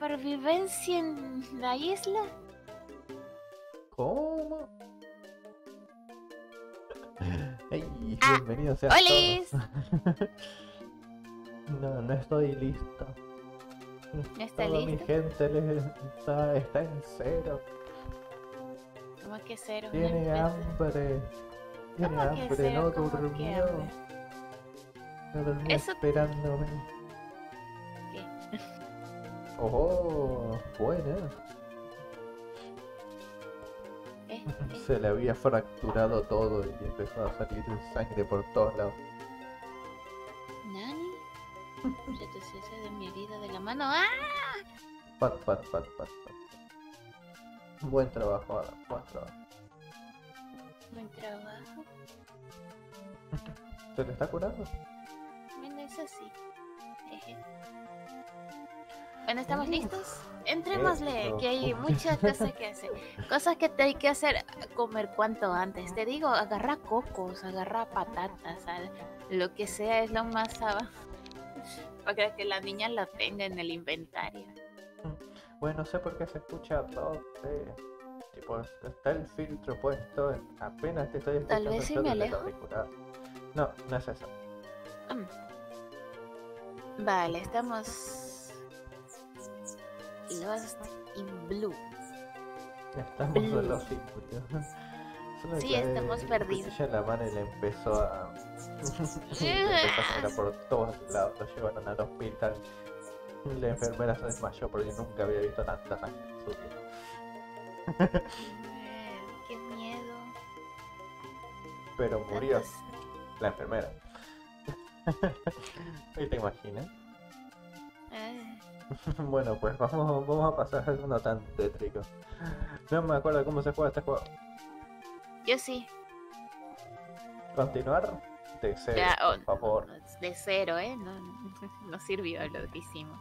supervivencia en la isla? ¿Cómo? Hey, Ah, bienvenidos sean ¡Olis! todos. No estoy listo. ¿No está Toda mi listo? gente está en cero. ¿Cómo que cero? No Tiene empieza. hambre. Tiene ¿Cómo que hambre, cero? no ¿Cómo que durmió. hambre? No durmió Eso... esperándome. ¿Qué? Oh, buena. Se le había fracturado todo y empezó a salir sangre por todos lados. ¿Nani? Se te deshace de mi herida de la mano. ¡Ah! Pat. Buen trabajo, Adam, buen trabajo. Buen trabajo. ¿Se le está curando? Bueno, eso sí. Jeje. Bueno, ¿estamos listos? Entrémosle, Eso. que hay muchas cosas que hacer. Cosas que te hay que hacer, comer cuanto antes. Te digo, agarra cocos, agarra patatas, lo que sea es lo más para que la niña lo tenga en el inventario. Bueno, no sé por qué se escucha todo. Tipo, está el filtro puesto. Apenas te estoy escuchando. Tal vez si yo me desde el alejo. auricular. No es eso. Vale, estamos Lost in Blue. Estamos Blue. en los símbolos. Sí, estamos perdidos. Ella en la mano y le empezó a. Le empezó a sangrar por todos lados. Lo llevaron al hospital. La enfermera se desmayó porque nunca había visto tanta sangre en su vida. Qué miedo. Pero murió Tantas- la enfermera. ¿Y te imaginas? Bueno, pues vamos a pasar a algo no tan tétrico. No me acuerdo cómo se juega este juego. Yo sí. ¿Continuar? De cero, Ya, por favor. de cero, no sirvió lo que hicimos.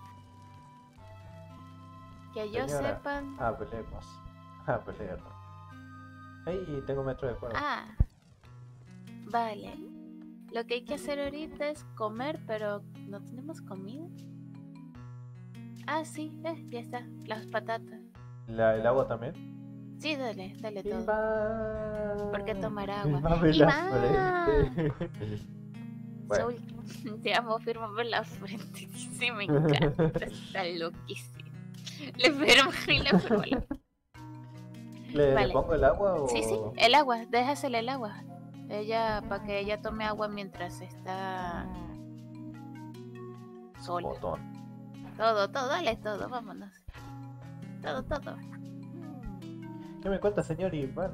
Que yo Señora, sepan. hablemos. Hablar. Ey, tengo metro de juego. Ah, vale. Lo que hay que hacer ahorita es comer, pero no tenemos comida. Ah, sí, ya está. Las patatas. ¿El agua también? Sí, dale todo. Iván. Porque tomar agua. Fírmame la frente. Bueno. Soul, te amo, fírmame la frente. Sí, me encanta. Está loquísimo. Le firmo y le firmo la... ¿Le Vale. pongo el agua o...? Sí, el agua. Déjasele el agua. Para que ella tome agua mientras está sola. Botón. Todo, dale todo, vámonos. Todo. ¿Qué me cuenta, señor Iván?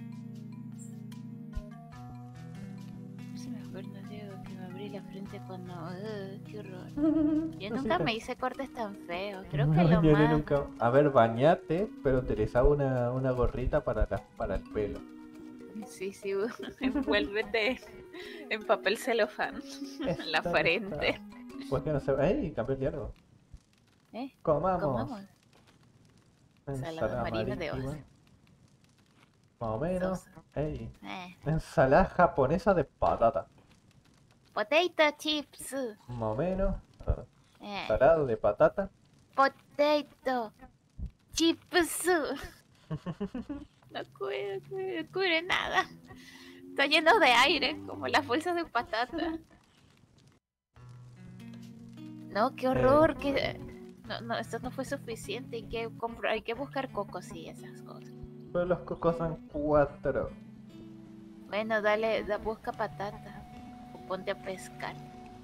Sí me acuerdo, Diego, que me abrí la frente cuando... qué horror. Yo nunca me hice cortes tan feos. Creo que lo más... Nunca... A ver, bañate, pero utilizaba una gorrita para el pelo. Sí, envuélvete en papel celofán en la frente. Pues que no se... ¡Ey! Cambió el diálogo. Comamos. Ensalada marina de marítima. hoja. Más o menos. ¡Ey! Eh. Ensalada japonesa de patata. Potato chips. Más o menos. Ensalada de patata. Potato chips. No cubre nada. Está lleno de aire, como las bolsas de patata. No, qué horror. No, esto no fue suficiente. Hay que buscar cocos y esas cosas. Pero los cocos son 4. Bueno, busca patata. O ponte a pescar.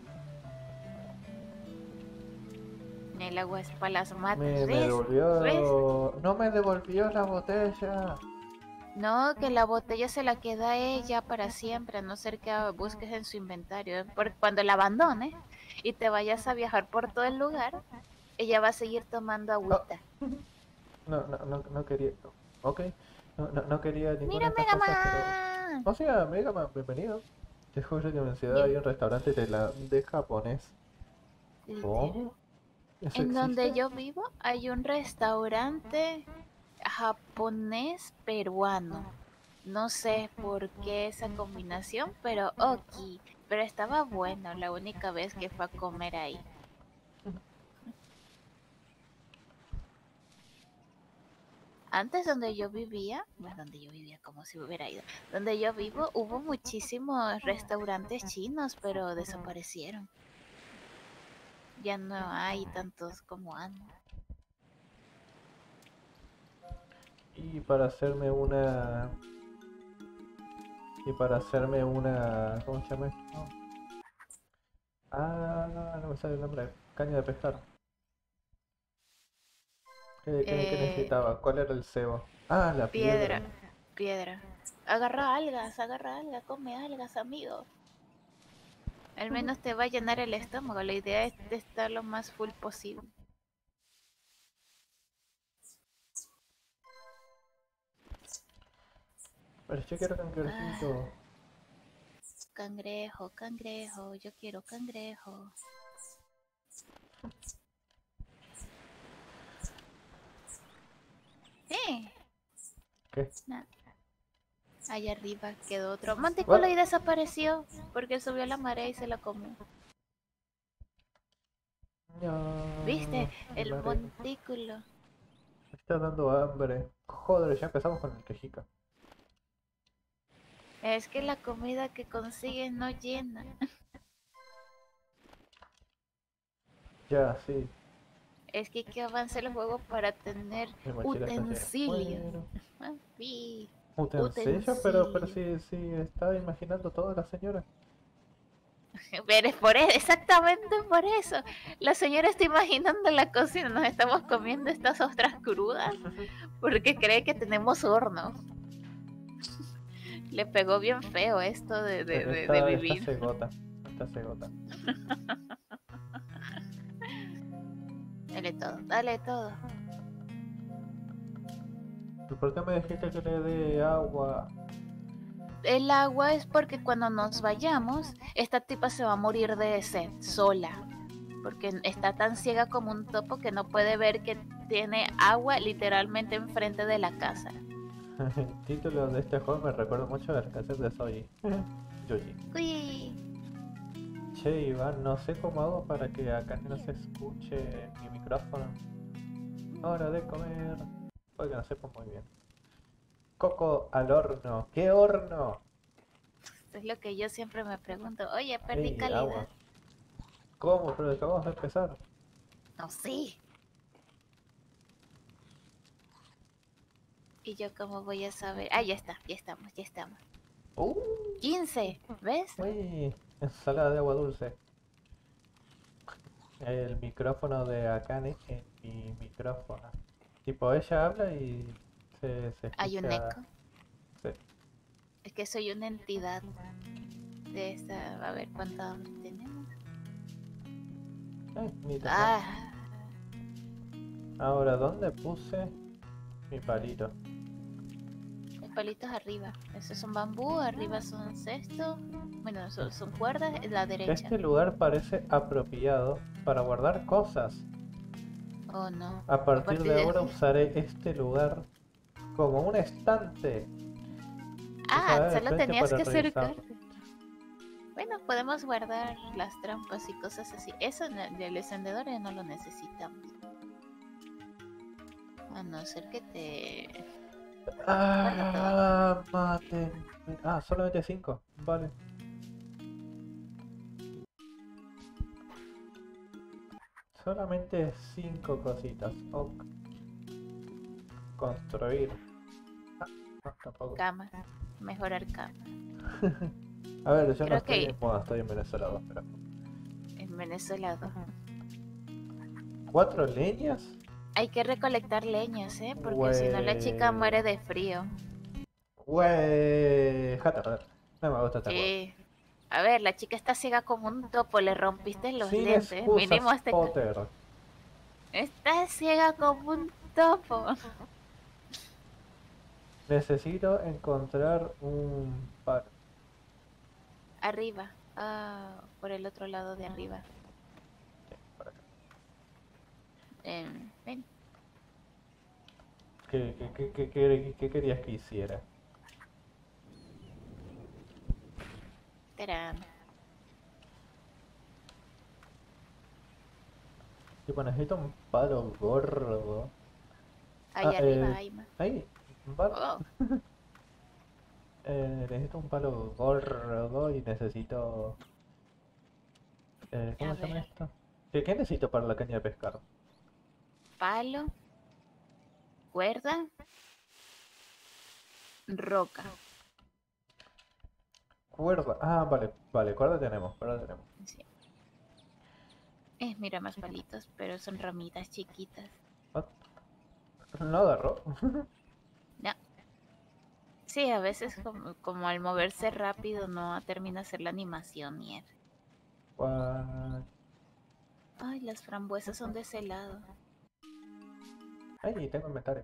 El agua es para las matas. Me ¿Ves? devolvió. No me devolvió la botella. No, que la botella se la queda ella para siempre, a no ser que busques en su inventario. Porque cuando la abandones y te vayas a viajar por todo el lugar, ella va a seguir tomando agüita. No quería. Ok. No quería ninguna ¡Mira, de estas cosas, Megaman! pero... O sea, Megaman, bienvenido. Te juro que en mi ciudad hay un restaurante de japonés. ¿Cómo? ¿Eso En donde existe? yo vivo hay un restaurante japonés peruano. No sé por qué esa combinación, pero ok. Pero estaba bueno la única vez que fue a comer ahí. Antes donde yo vivía, bueno, donde yo vivía como si hubiera ido, donde yo vivo hubo muchísimos restaurantes chinos, pero desaparecieron. Ya no hay tantos como antes. Y para hacerme una... Y para hacerme una... ¿Cómo se llama esto? Ah, no me sale el nombre. Caña de pescar. ¿Qué Eh, necesitaba? ¿Cuál era el cebo? Ah, la piedra. piedra, piedra. Agarra algas, come algas, amigo. Al menos te va a llenar el estómago. La idea es de estar lo más full posible. Pero yo quiero Ah, cangrejito. cangrejo, cangrejo, yo quiero cangrejo. Eh, ¿Qué? nah. Allá arriba quedó otro montículo What? y desapareció porque subió la marea y se la comió. ¿Viste? No, mi El madre. montículo. Me está dando hambre. Joder, ya empezamos con el quejica. Es que la comida que consigues no llena. Ya, sí. Es que hay que avanzar el juego para tener Mi mochila está llena. utensilios. Bueno. Ah, sí, ¿Utensilio? Pero utensilios. sí, estaba imaginando toda la señora. Pero es por exactamente por eso. La señora está imaginando la cocina. Nos estamos comiendo estas ostras crudas porque cree que tenemos horno. Le pegó bien feo esto de Está vivir. cegota. Está cegota. Dale todo, dale todo. ¿Y por qué me dijiste que le dé agua? El agua es porque cuando nos vayamos, esta tipa se va a morir de sed sola. Porque está tan ciega como un topo que no puede ver que tiene agua literalmente enfrente de la casa. El título de este juego me recuerda mucho a la canción de Soji. Yoji. Uy. Che, Iván, no sé cómo hago para que acá no se escuche mi micrófono. Hora de comer. Porque no sepa muy bien. Coco al horno. ¿Qué horno? Es lo que yo siempre me pregunto. Oye, perdí ¡Ey, agua! calidad. ¿Cómo? Pero acabamos de empezar. No, sí. Y yo cómo voy a saber. Ah, ya está, ya estamos, ya estamos. ¡Uh! 15, ¿ves? ¡Uy! Ensalada de agua dulce. El micrófono de Akane en mi micrófono. Tipo, ella habla y se Hay un escucha. eco. Sí. Es que soy una entidad de esta. A ver cuánto tenemos. Ni te cuento. Ah, Ahora, ¿dónde puse mi palito? los palitos arriba. Esos son bambú, arriba son cesto. Bueno, son cuerdas, en la derecha. Este lugar parece apropiado para guardar cosas. Oh no. A partir de ahora usaré este lugar como un estante. Ah, Usaré de solo frente tenías para que acercar. revisarlo. Bueno, podemos guardar las trampas y cosas así. Eso del encendedor ya no lo necesitamos. A no ser que te... Guarda todo. Ah, mate. Ah, solamente 5. Vale. Solamente 5 cositas. Ok. Construir. Ah, no, tampoco. Cama. Mejorar cama. A ver, yo no Creo estoy que en moda, estoy en Venezuela 2, pero... en Venezuela ¿4 leñas? hay que recolectar leñas, ¿eh? Porque si no la chica Güey. muere de frío. Güey. Jata, joder. No me gusta este juego. Sí. A ver, la chica está ciega como un topo, le rompiste los Sin lentes. excusas, Mínimo este... Potter. Está ciega como un topo. Necesito encontrar un par. Arriba. Ah, por el otro lado de arriba. Por acá. Ven. ¿Qué querías que hiciera? Tarán. Tipo, necesito un palo gordo. Ahí arriba hay más. Ahí, un palo. Oh, Necesito un palo gordo y necesito... a ¿cómo se llama ver. esto? ¿Qué necesito para la caña de pescar? Palo, cuerda, roca. Cuerda. Ah, vale, vale, cuerda tenemos, cuerda tenemos. Sí. Mira, más palitos, pero son ramitas chiquitas. What? No agarró. No. Sí, a veces como al moverse rápido no termina de hacer la animación y What? ay, las frambuesas son de ese lado. Ay, tengo inventario.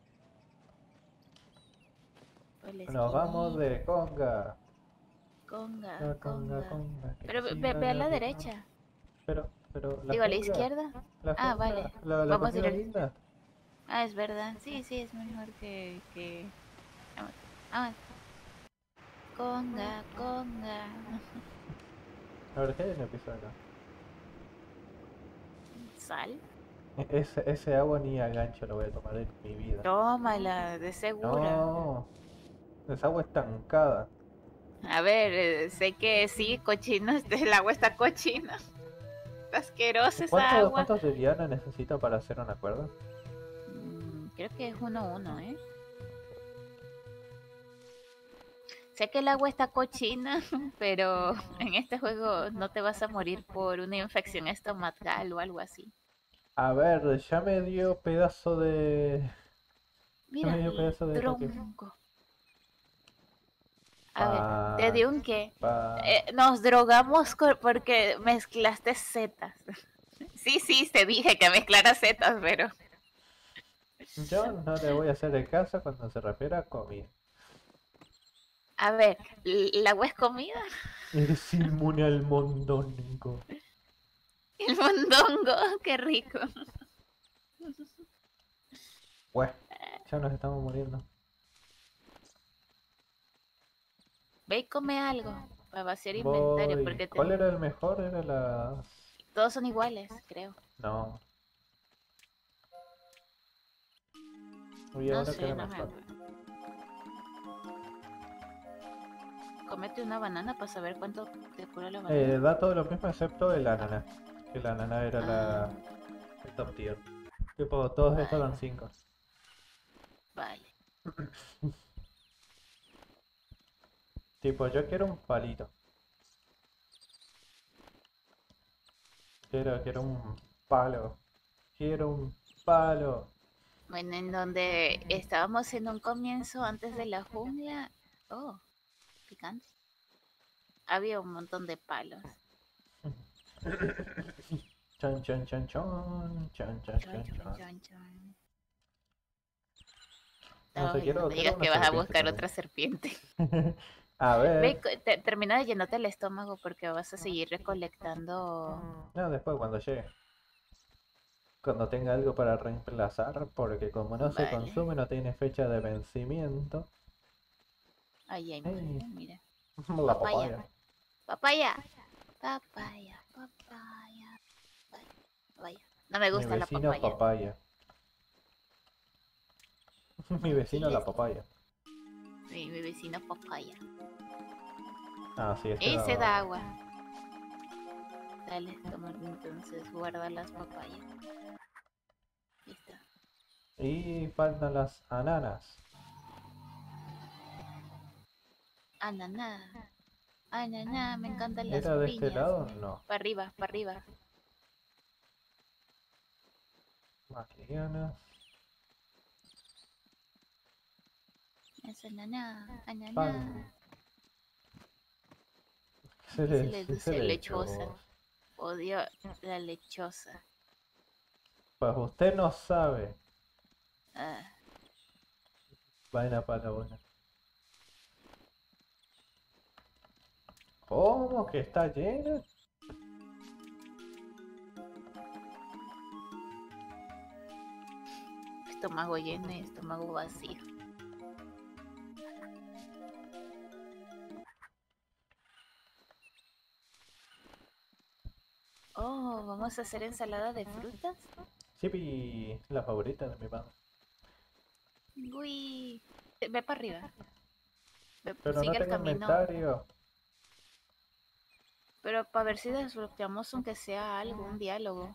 Por la Nos vamos esquinita. de conga. Conga, Conga, conga. conga. Pero Que si ve no a la la picamos. derecha. Pero la Digo, a la jungla. izquierda. La Ah, jungla. vale. La Vamos comida directo. linda. Ah, es verdad. Sí, sí, es mejor que... Vamos, vamos. Conga, conga. A ver, ¿qué hay en el piso acá? Sal. Ese agua ni a gancho lo voy a tomar en mi vida. Tómala, de segura. No, esa agua estancada. A ver, sé que sí, cochino, el agua está cochina. Está asquerosa esa agua. ¿Cuántos de Diana necesito para hacer una cuerda? Creo que es 1-1, ¿eh? Sé que el agua está cochina, pero en este juego no te vas a morir por una infección estomacal o algo así. A ver, ya me dio pedazo de... Ya Mira, me dio el pedazo de toque. tronco. A ver, te Pa... di un qué. Pa... Nos drogamos porque mezclaste setas. Sí, sí, te dije que mezclara setas, pero... Yo no le voy a hacer el caso cuando se refiere a comida. A ver, ¿el agua es comida? Eres inmune al mondongo. El mondongo, qué rico. Bueno, ya nos estamos muriendo. Ve y come algo para vaciar inventario, Voy... porque ¿Cuál era el mejor? Era las... todos son iguales, creo. No. Y No ahora que sé, era no me mejor. acuerdo. Cómete una banana para saber cuánto te cura la banana. Da todo lo mismo excepto el ananá. El ananá era Ah, el top tier. Tipo, todos estos vale, dan 5. vale. Tipo, yo quiero un palito. Quiero un palo. Quiero un palo. Bueno, en donde estábamos en un comienzo antes de la jungla. Oh, picante. Había un montón de palos. Chan, chan, chan, chan. Chan, chan, Chon, chan, chon, chan. chon, chon. No sé, Ay, no me quiero digas una que vas a serpiente buscar también. otra serpiente. A Ve, ver. termina de llenarte el estómago porque vas a seguir recolectando. No, después cuando llegue. Cuando tenga algo para reemplazar. Porque como no se Vale. consume, no tiene fecha de vencimiento. Ahí hay más, Ey, mira. la papaya. Papaya. Papaya. Papaya. Papaya. No me Mi gusta la vecino papaya. papaya. Mi vecino la Chiles. papaya. Mi vecino papaya. Ah, sí, este Y da se da agua. agua. Dale, toma entonces, guarda las papayas. Ahí está. Y faltan las ananas. Ananá. Ananá, me encantan las ¿Era de este piñas. lado? No. Para arriba, para arriba. Marianas. Es ananá, ananá. Pan. Aquí se le dice lechosa. Lechos. Odio la lechosa. Pues usted no sabe. Ah, Vaina para la buena. ¿Cómo que está llena? estómago lleno y estómago vacío. Oh, vamos a hacer ensalada de frutas. Chippy, la favorita de mi mamá. Uy. Ve para arriba. Pero no Sigue el tengo camino. inventario. Pero para ver si desbloqueamos aunque sea algo, un diálogo.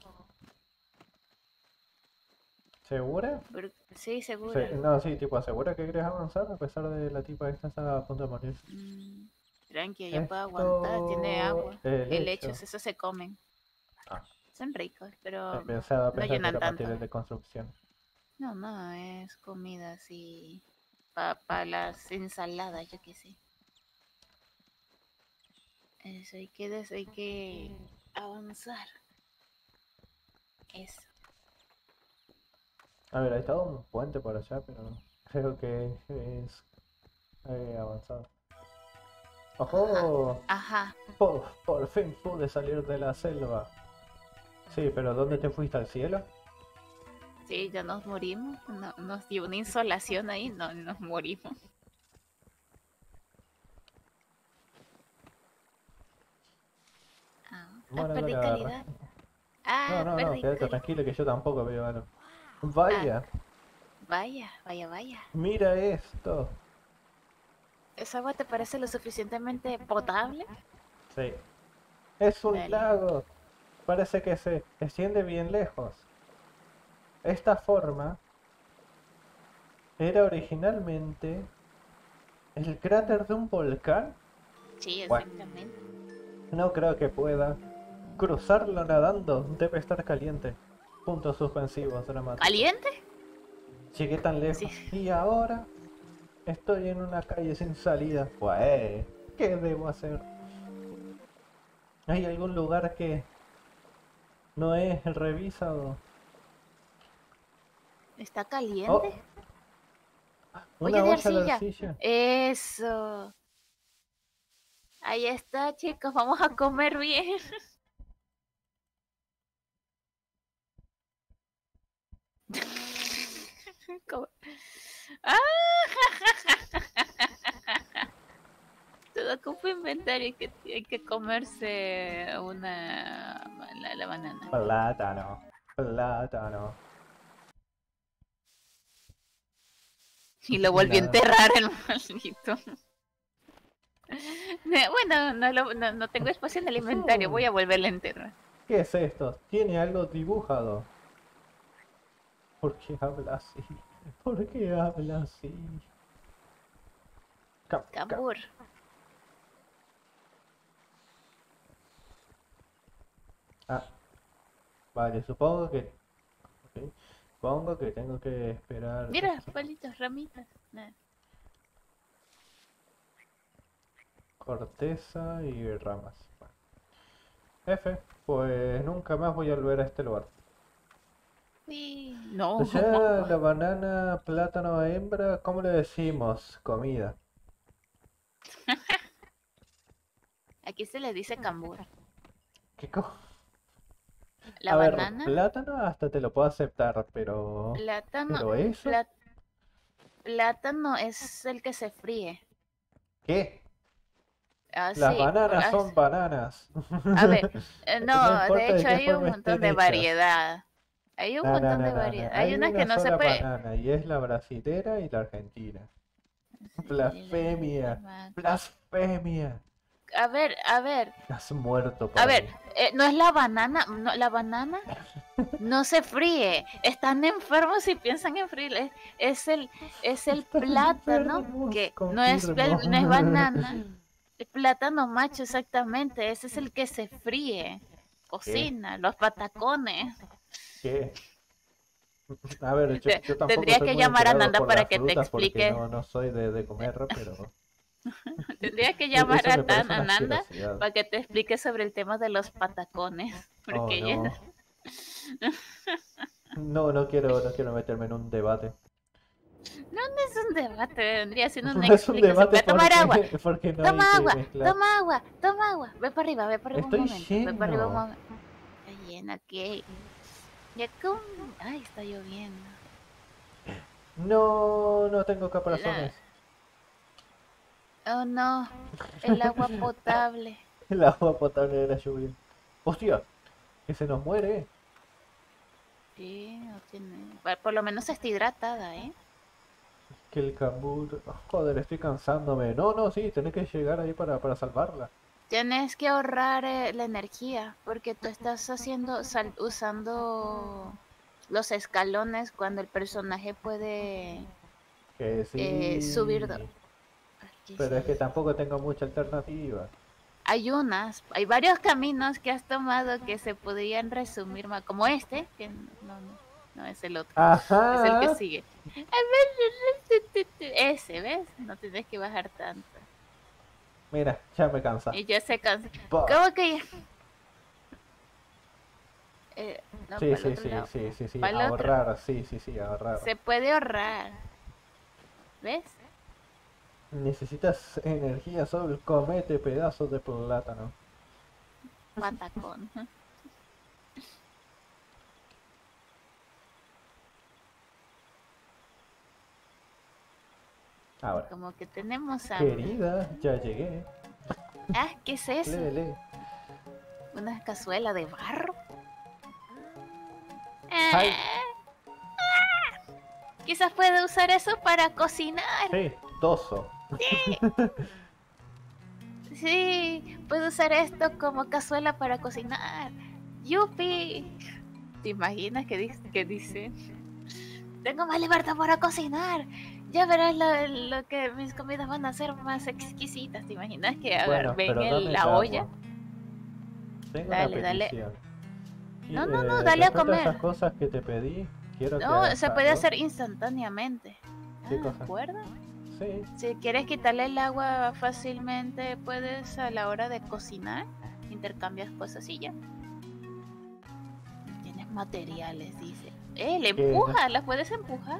¿Segura? Sí, seguro. No, sí, tipo, ¿asegura que quieres avanzar a pesar de la tipa esta está a punto de morir? Tranqui, ella puede aguantar, tiene agua. Helechos. Eso se comen. Ah, Son ricos, pero pensaba no que llenan era tanto. material de construcción. No, es comida así. Para las ensaladas, yo qué sé. Eso, hay que avanzar. Eso. A ver, ha estado un puente por allá, pero creo que es avanzado. ¡Ojo! Ajá. Por fin pude salir de la selva. Sí, pero ¿dónde te fuiste? ¿Al cielo? Sí, ya nos morimos. Nos dio una insolación ahí, no nos morimos. Bueno, perdí la agarra. calidad. No, quédate tranquilo que yo tampoco veo algo. Vaya. Vaya. Mira esto. ¿Esa agua te parece lo suficientemente potable? Sí. Es un Dale. lago. Parece que se extiende bien lejos. Esta forma era originalmente el cráter de un volcán. Sí, exactamente. No creo que pueda. Cruzarlo nadando debe estar caliente. Puntos suspensivos dramáticos. ¿Caliente? Llegué tan lejos. Sí. Y ahora estoy en una calle sin salida. Pues, ¿qué debo hacer? ¿Hay algún lugar que no he revisado? ¿Está caliente? Una olla de olla de arcilla. arcilla. Eso. Ahí está, chicos. Vamos a comer bien. Todo ocupa inventario que hay que comerse la banana. Plátano. Y lo volvió a enterrar el maldito. Bueno, no tengo espacio en el inventario, voy a volverle a enterrar. ¿Qué es esto? Tiene algo dibujado. ¿Por qué habla así? ¿Por qué habla así? Cambur. Vale, supongo que... Okay. Supongo que tengo que esperar... Mira, palitos, ramitas. Nah. Corteza y ramas. Bueno. F, pues nunca más voy a volver a este lugar. Sí. No. Allá la banana, plátano, hembra, ¿cómo le decimos? Comida. Aquí se le dice cambur. ¿Qué co? La banana. Plátano hasta te lo puedo aceptar, pero... Plátano. ¿Pero eso? Plátano es el que se fríe. ¿Qué? Las sí, bananas son bananas. A ver, no, de hecho hay un montón de variedad. Hay un montón de variedad. Hay unas que no se banana y es la brasilera y la argentina. Blasfemia. Blasfemia. A ver. Has muerto. A ver, no es la banana, no, la banana no se fríe. Están enfermos si piensan en freír. Es el plátano que no es banana. El plátano macho, exactamente. Ese es el que se fríe. Cocina, los patacones. ¿Qué? A ver, yo tampoco tendría que llamar a Nanda para que te explique. No soy de comer, pero... Tendría que llamar a Nanda para que te explique sobre el tema de los patacones. Porque no quiero meterme en un debate. No es un debate, vendría siendo una explicación. No es un debate. Tomar agua. Toma agua. Ve para arriba Estoy un momento. lleno. Ve para arriba un momento. Está llena, ¿qué? Ya con... Ay, está lloviendo. No tengo caparazones. Oh no, el agua potable. El agua potable de la lluvia. ¡Hostia! Que se nos muere. Sí, no tiene... Por lo menos está hidratada, ¿eh? que el cambur... Joder, estoy cansándome. No, no, sí, tenés que llegar ahí para salvarla. Tienes que ahorrar la energía porque tú estás usando los escalones cuando el personaje puede Que subir. sí. ¿Qué Pero es que sí? tampoco tengo mucha alternativa. Hay varios caminos que has tomado que se podrían resumir más, como este, que no es el otro, es el que Ajá. sigue. Ese, ¿ves? No tienes que bajar tanto. Mira, ya me cansa. Y ya se cansa. Bah. ¿Cómo que ya? No, Sí, para el sí, otro sí, lado. sí, sí, sí. Para el otro. Ahorrar, sí, sí, sí, ahorrar. Se puede ahorrar. ¿Ves? Necesitas energía sobre el comete, pedazos de plátano. Patacón. Ahora, Como que tenemos hambre. querida, ya llegué. Ah, ¿qué es eso? Lele. ¿Una cazuela de barro? Ay, Quizás puede usar eso para cocinar. sí, toso. Sí, puedo usar esto como cazuela para cocinar. ¡Yupi! ¿Te imaginas que dice? Tengo más libertad para cocinar. Ya verás lo que mis comidas van a ser más exquisitas. ¿Te imaginas que Bueno, ven pero dame el la olla? agua. Tengo una Dale, dale. petición. No, dale a Después de esas comer. cosas que te pedí, quiero que No, hagas se puede algo. hacer instantáneamente. ¿Qué ¿De cosa? acuerdo? Sí. Si quieres quitarle el agua fácilmente, puedes a la hora de cocinar, intercambias cosas y ya. Tienes materiales, dice. Le Que no, empuja, ¿las puedes empujar?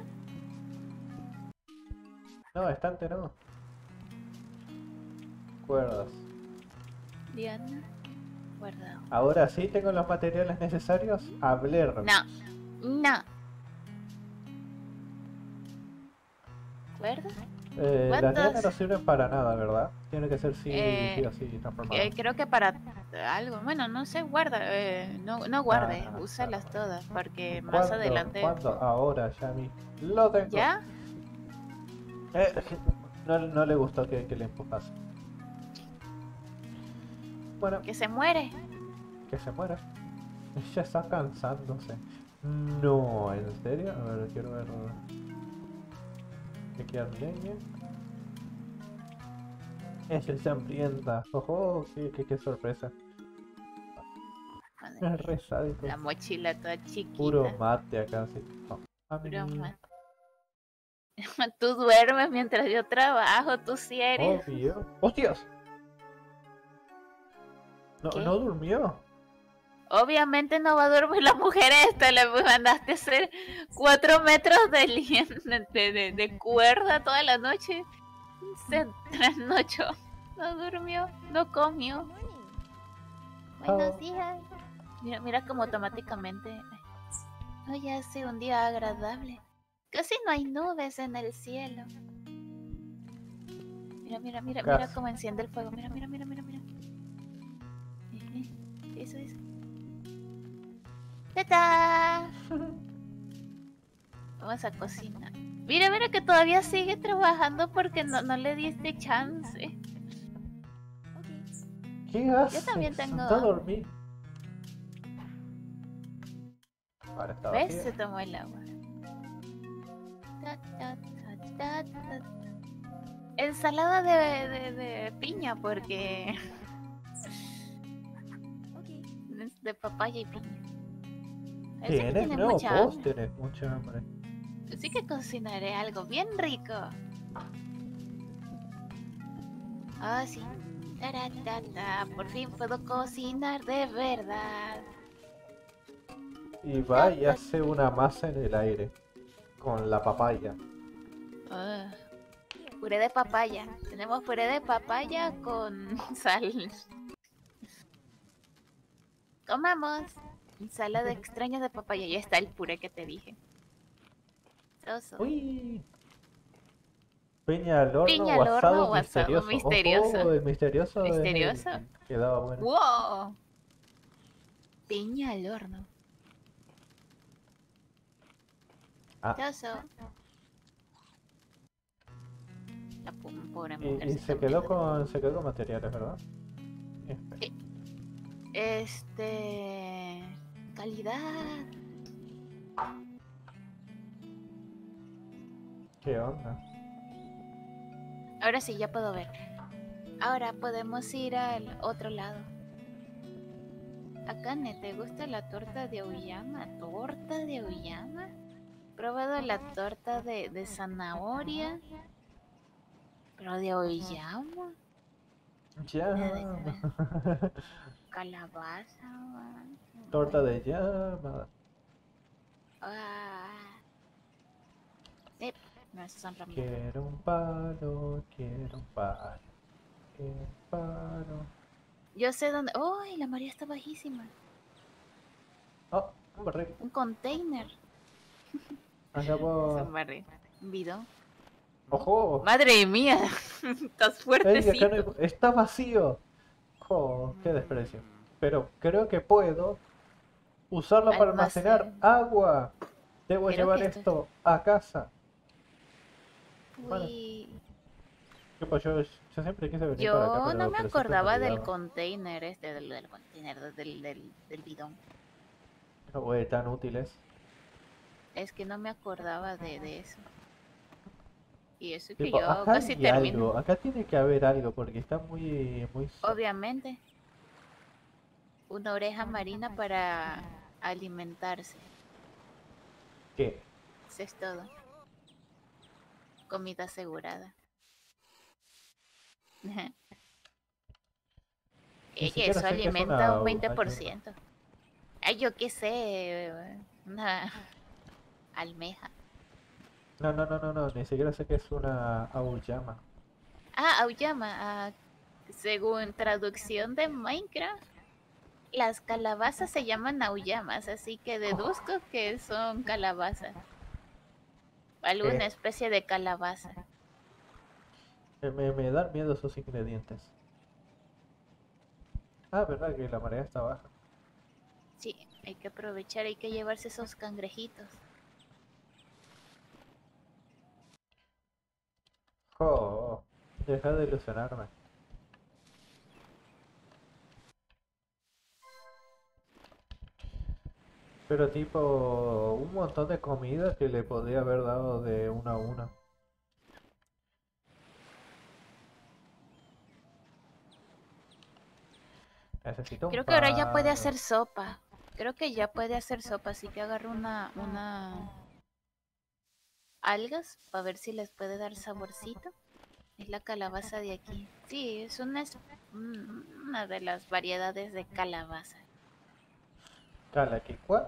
no, estante no. Cuerdas. Diana, guardado. Ahora sí tengo los materiales necesarios. Hablemos. No. ¿Cuerda? Las dianas no ¿Cuántos? sirven para nada, ¿verdad? Tiene que ser sí o sí transformado. Creo que para algo. Bueno, no sé, guarda. No guardes, Ah, úsalas todas porque más ¿Cuándo? adelante. ¿Cuándo? Ahora, Yami. Lo tengo. ¿Ya? Eh, no le gustó que le empujas. Bueno, Que se muere. que se muera. Ella está cansándose. No, ¿en serio? A ver, quiero ver. Hay que dar leña. Ella se hambrienta. Ojo, qué sorpresa. Es re sádico. La mochila toda Puro chiquita. mate acá, sí. No. Puro Tú duermes mientras yo trabajo, tú sí eres. Obvio. ¡Hostias! ¿Qué? ¿No durmió? Obviamente no va a dormir la mujer esta, le mandaste a hacer 4 metros de cuerda toda la noche. Se trasnochó, no durmió, no comió. Buenos días. Mira como automáticamente. Hoy hace un día agradable. Casi no hay nubes en el cielo. Mira cómo enciende el fuego. Mira. Eso. ¡Tata! Vamos a cocinar. Mira que todavía sigue trabajando porque no le diste chance. ¿Qué haces? Yo también tengo. Anda a dormir. Ahora está ¿Ves? vacía. Se tomó el agua. Ensalada de piña porque de papaya y piña. ¿Tienes? No, vos tenés mucha hambre. Sí que cocinaré algo bien rico. Ah, sí. Por fin puedo cocinar de verdad. Y va y hace una masa en el aire. Con la papaya. Puré de papaya. Tenemos puré de papaya con sal. Comamos. Ensalada extraña de papaya. Ya está el puré que te dije. Uy. Piña al horno o asado misterioso. Ojo, el misterioso. ¿Misterioso? Quedaba bueno. ¡Wow! Piña al horno. Ah. La pobre mujer. Y se quedó con materiales, ¿verdad? Calidad. ¿Qué onda? Ahora sí, ya puedo ver. Ahora podemos ir al otro lado. Akane, ¿te gusta la torta de Aoyama? ¿Torta de Aoyama? He probado la torta de zanahoria. Pero de Aoyama. Ya. Calabaza. Torta de llama. No, esos son ramitas. Quiero un palo, quiero un palo, quiero un palo. Yo sé dónde. ¡Uy! La María está bajísima. Oh, un barril. Un container. Acabó. Es un barril. Un bidón. ¡Ojo! ¡Madre mía! Estás fuertecito. Acá no está vacío. ¡Oh, qué desprecio! Pero creo que puedo usarlo para almacenar agua. Debo llevar esto a casa. Bueno. Pues yo siempre quise venir para acá. Yo no me acordaba del container del container, del bidón. No, güey, tan útiles. Es que no me acordaba de eso. Y eso que Tipo, yo casi termino. Algo. Acá tiene que haber algo porque está muy... Obviamente. Una oreja marina para alimentarse. ¿Qué? Eso es todo. Comida asegurada. Eso alimenta un 20%. Ay, yo qué sé. Una almeja. No, ni siquiera sé que es una auyama. Auyama. Según traducción de Minecraft, las calabazas se llaman auyamas, así que deduzco que son calabazas. Alguna especie de calabaza. Me dan miedo esos ingredientes. Verdad que la marea está baja. Sí, hay que aprovechar, hay que llevarse esos cangrejitos. Deja de ilusionarme. Pero tipo, un montón de comida que le podría haber dado de uno a uno. Necesito Creo que ahora ya puede hacer sopa. Creo que ya puede hacer sopa, así que agarro una algas para ver si les puede dar saborcito. Es la calabaza de aquí. Sí, es una de las variedades de calabaza. ¿Calaquicua?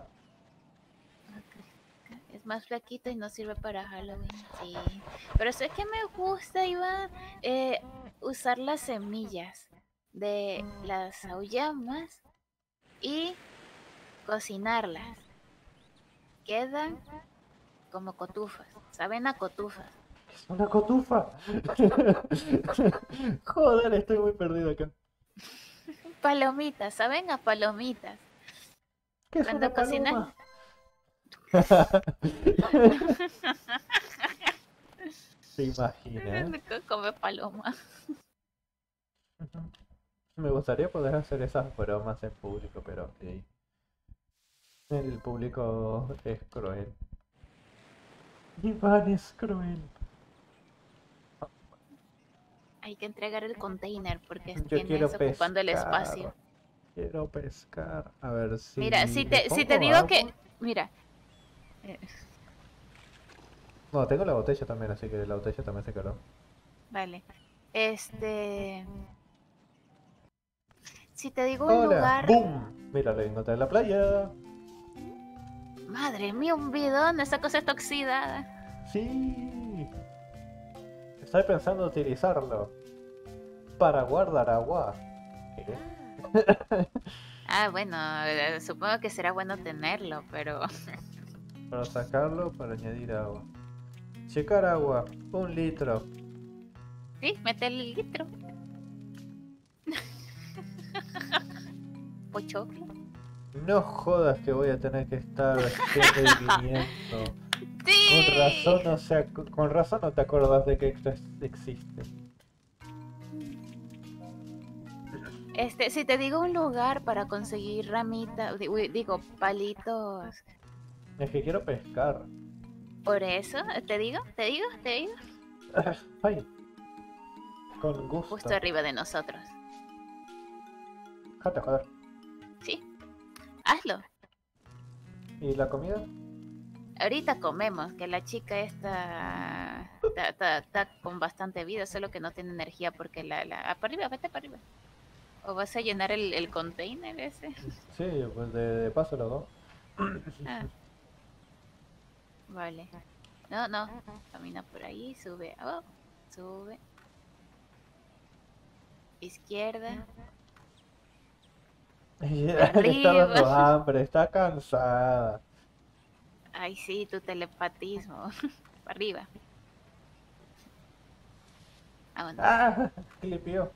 Es más flaquito y no sirve para Halloween. Sí. Pero sé que me gusta, Iván, usar las semillas de las auyamas y cocinarlas. Quedan como cotufas. ¿Saben a cotufas? ¡Es una cotufa! Joder, estoy muy perdido acá. Palomitas, ¿saben a palomitas? ¿Qué es una paloma? ¿Te imaginas? Come paloma. Me gustaría poder hacer esas bromas en público, pero ok. El público es cruel. Iván es cruel. Hay que entregar el container porque tienes ocupando el espacio. Quiero pescar. A ver si... Mira, si te digo que... Mira. No, tengo la botella también, así que la botella también se quedó. Vale. Si te digo un lugar... ¡Bum! Mira, lo encontré en la playa. Madre mía, un bidón. Esa cosa está oxidada. Sí. Estoy pensando utilizarlo para guardar agua. Bueno, supongo que será bueno tenerlo, pero... Para sacarlo, para añadir agua. Checar agua, 1 litro. Sí, mete el litro. ¿Pochoclo? No jodas que voy a tener que estar yendo y viniendo. Sí, Con razón, o sea, con razón no te acordás de que esto existe. Si te digo un lugar para conseguir ramitas, digo, palitos. Es que quiero pescar. Por eso, te digo. Ay, con gusto. Justo arriba de nosotros. Jate, joder. Sí, hazlo. ¿Y la comida? Ahorita comemos, que la chica está con bastante vida, solo que no tiene energía porque para arriba, vete para arriba. ¿O vas a llenar el container ese? Sí, pues de paso los dos. Ah, vale. No, camina por ahí, sube abajo, sube. Izquierda, Le está dando arriba. hambre, está cansada. Ay, sí, tu telepatismo. Para arriba. Vámonos. ¡Ah! Clipió.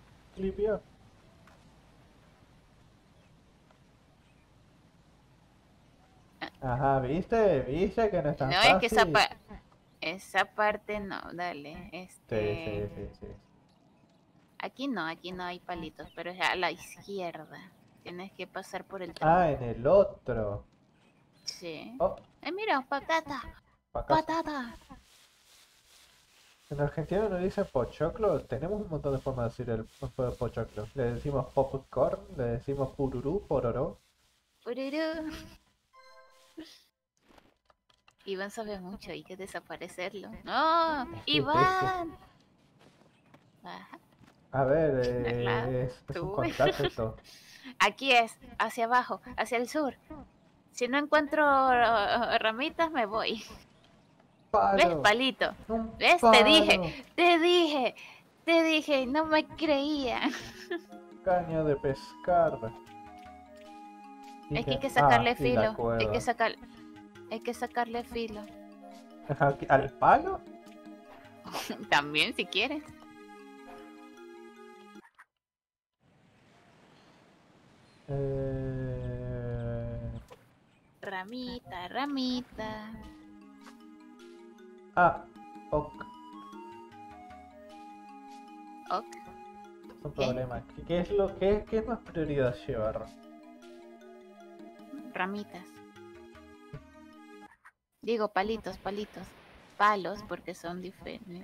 Ajá, ¿viste que no es tan No, fácil? es que esa parte no, dale. Sí. Aquí no hay palitos, pero es a la izquierda. Tienes que pasar por el Ah, tronco. en el otro. Sí. Oh, Mira, patata. pa' casa. Patata. En Argentina nos dicen pochoclo. Tenemos un montón de formas de decir el pochoclo. Le decimos popcorn, le decimos pururú, pororó. Ururú. Iván sabe mucho, hay que desaparecerlo. ¡No! ¡Iván! Baja. A ver, es un Sube. contacto. Aquí es, hacia abajo, hacia el sur. Si no encuentro ramitas, me voy. ¿Ves, ¡Palo! palito? ¡Un ¿Ves? palo! Te dije, no me creía. Caña de pescar. Es que hay que Ah, sacarle y la filo. cuerda. Hay que sacarle filo. ¿Al palo? También, si quieres. Ramita. Ah, ok. Ok. Es un problema. ¿Qué es más prioridad llevar? Ramitas. Digo palitos. Palos, porque son diferentes.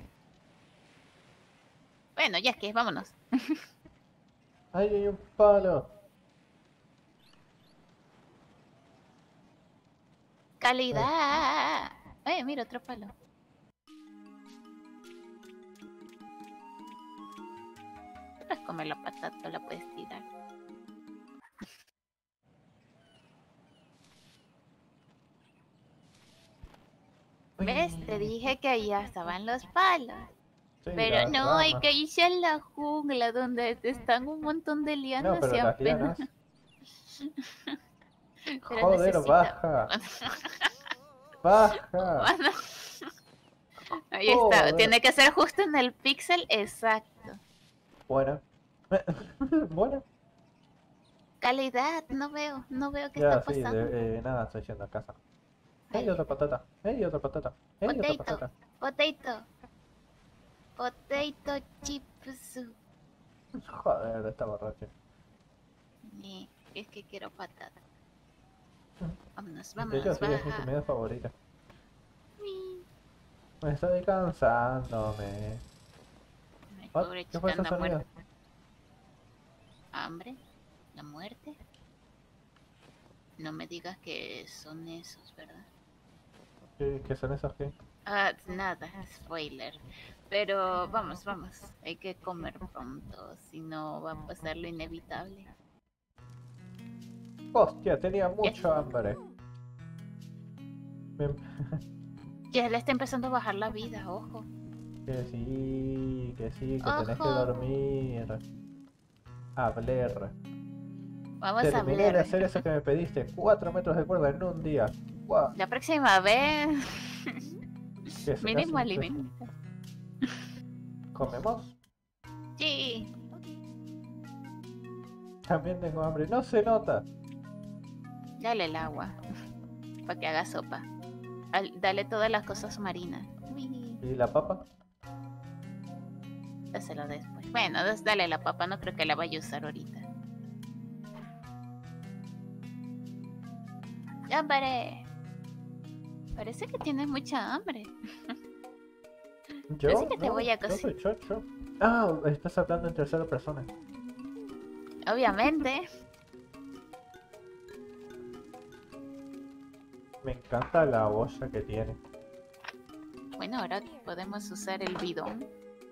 Bueno, ya que, vámonos. ¡Ay, hay un palo! ¡Calidad! Mira, otro palo. Puedes comer la patata, la puedes tirar. ¿Ves? Te dije que allá estaban los palos. Sí, Pero las no, hay ramas. que irse a la jungla donde están un montón de No, lianas pero y las apenas. lianas. Pero Joder, necesita. baja. Bueno, ahí está. Joder. Tiene que ser justo en el píxel exacto. Bueno. Bueno. Calidad, no veo qué Ya, está sí, pasando. nada, estoy yendo a casa. Vale. Hay otra patata. Otra patata. Potato chips. Joder, está borracho. Es que quiero patata. Vámonos, De hecho, sí, es mi baja. comida favorita. Uy. Me estoy cansándome. Ay, What? pobre ¿Qué fue chica, ese anda sonido? muerta. ¿Hambre? ¿La muerte? No me digas que son esos, ¿verdad? ¿Qué son esos qué? Ah, nada, spoiler. Pero vamos. Hay que comer pronto, si no va a pasar lo inevitable. Hostia, tenía mucho hambre. Ya le está empezando a bajar la vida, ojo. Que sí, que tenés que Ojo. dormir. Hablar. Vamos a Terminé de hablar. hacer eso que me pediste. 4 metros de cuerda en un día. Wow. La próxima vez. ¿Qué, se Mínimo hace? alimento. ¿Comemos? Sí. También tengo hambre. No se nota. Dale el agua. Para que haga sopa. Dale todas las cosas marinas. Uy, ¿Y la papa? dáselo después. Bueno, dale la papa, no creo que la vaya a usar ahorita. ¡Hambre! Parece que tienes mucha hambre. ¿Yo? Así que te No, voy a yo soy cocinar. Chocho. Ah, estás hablando en tercera persona. Obviamente. Me encanta la olla que tiene. Bueno, ahora podemos usar el bidón.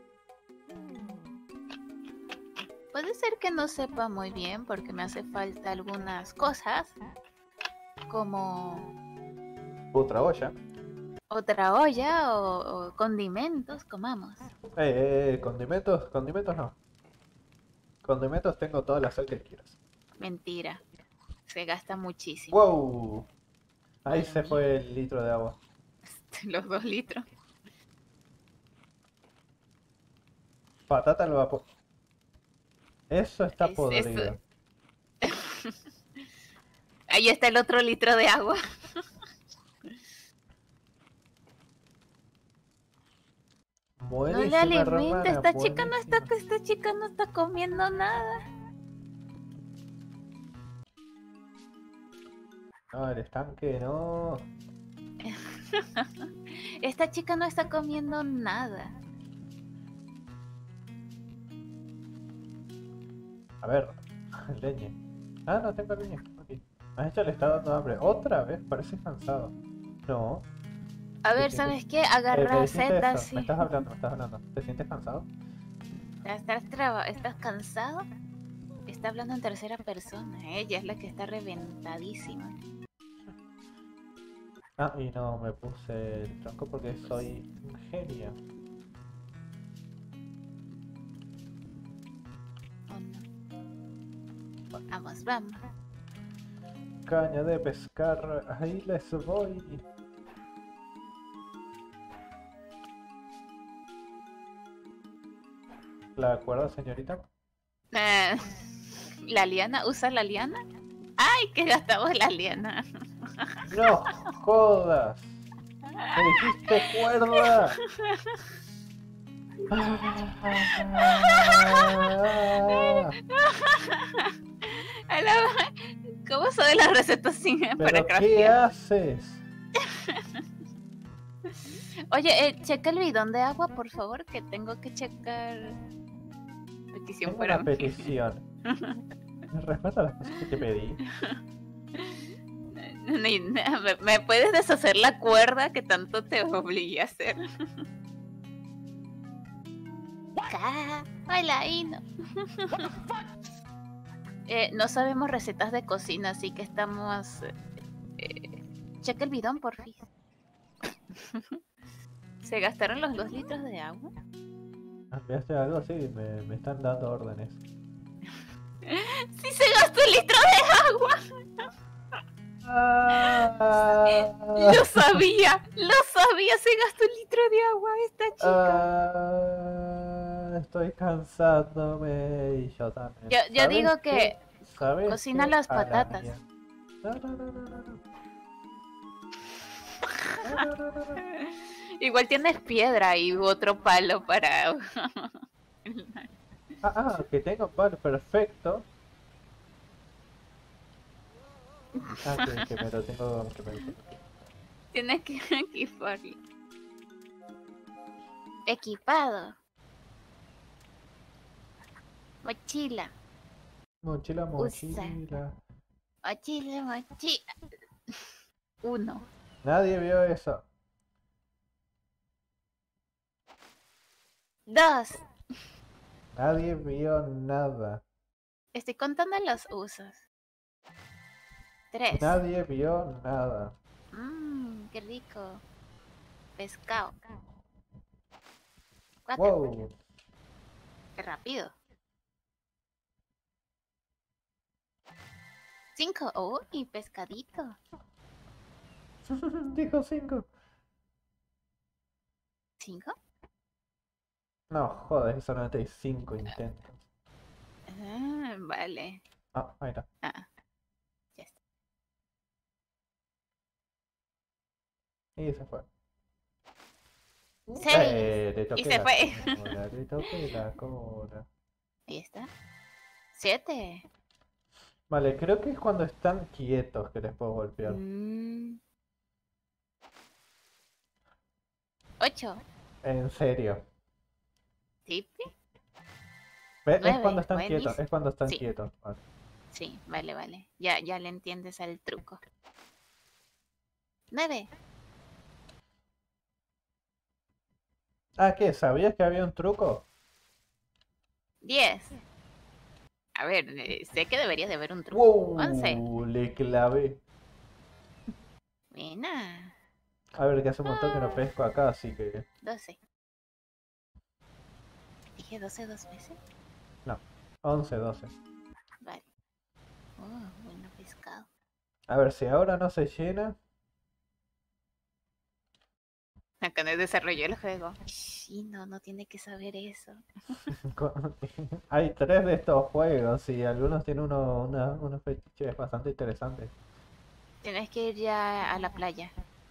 Puede ser que no sepa muy bien porque me hace falta algunas cosas. Como Otra olla. otra olla o condimentos, comamos. Condimentos, condimentos no. Condimentos tengo toda la sal que quieras. Mentira. Se gasta muchísimo. ¡Wow! Ahí Dios se mío. fue el litro de agua. Los 2 litros. Patata al vapor. Eso está Es podrido. eso. Ahí está el otro litro de agua. No Buenísima, le alimente, hermana, esta chica no está comiendo nada. No, el estanque no. Esta chica no está comiendo nada. A ver, leña. Ah, no tengo leña. Ok. A esta le está dando hambre. ¿Otra vez? Parece cansado. No. A ver, ¿Te ¿sabes sientes- qué? me Agarra dijiste setas, eso. Me sí. estás hablando, me estás hablando. ¿Te sientes cansado? ¿Estás cansado? Está hablando en tercera persona. Ella es la que está reventadísima. Ah, y no me puse el tronco porque soy un genio. Oh, no. Vamos, vamos. Caña de pescar. Ahí les voy. ¿La cuerda, señorita? Eh, ¿La liana? ¿Usas la liana? ¡Ay, que gastamos la liana! ¡No jodas! ¡Me dijiste cuerda! ¿Cómo sabe las recetas sin para ¿Pero qué craftear? haces? Oye, checa el bidón de agua, por favor, que tengo que checar. Petición Tengo para una mí. petición. ¿Me respeta las cosas que te pedí? ¿Me puedes deshacer la cuerda que tanto te obligué a hacer? Hola, Ino. No sabemos recetas de cocina, así que estamos... checa el bidón, por fin. ¿Se gastaron los 2 litros de agua? ¿Enviaste algo así? Me están dando órdenes. ¡Sí se gastó el litro de agua! ¡Lo sabía! ¡Se gastó el litro de agua esta chica! Estoy cansándome y yo también. Yo ¿Sabes digo qué? que ¿Sabes cocina qué? las A la patatas. mierda. No, no, no, no, no, no. No, no, no, no, no. Igual tienes piedra y otro palo para... Que tengo palo, perfecto. Que me lo tengo que me... Tienes que equiparlo. Equipado. Mochila. Mochila, Usa. mochila. Mochila. 1. Nadie vio eso. 2. Nadie vio nada. Estoy contando los usos. 3. Nadie vio nada. Qué rico. Pescado. 4. Wow. Qué rápido. 5. Oh, y pescadito. Dijo 5. 5. No, joder, solamente hay 5 intentos. Vale. Ahí está. Ya está. Y se fue. 6. Te Y toqué se la fue. cola, te toqué la cola. Ahí está. 7. Vale, creo que es cuando están quietos que les puedo golpear. 8. En serio. ¿Tipi? Es cuando 9. están quietos, es cuando están Sí, quietos. Vale. sí, vale. Ya le entiendes al truco. 9. Ah, ¿qué? ¿Sabías que había un truco? 10. A ver, sé que deberías de haber un truco. 11. ¡Wow! Le clavé. Buena. A ver, que hace un montón que no pesco acá, así que... 12. Dije 12 dos veces. No, 11, 12. Vale. Bueno pescado. A ver, si ahora no se llena... Acá no desarrolló el juego. Sí, no tiene que saber eso. Hay 3 de estos juegos y algunos tienen unos fetiches bastante interesantes. Tienes que ir ya a la playa.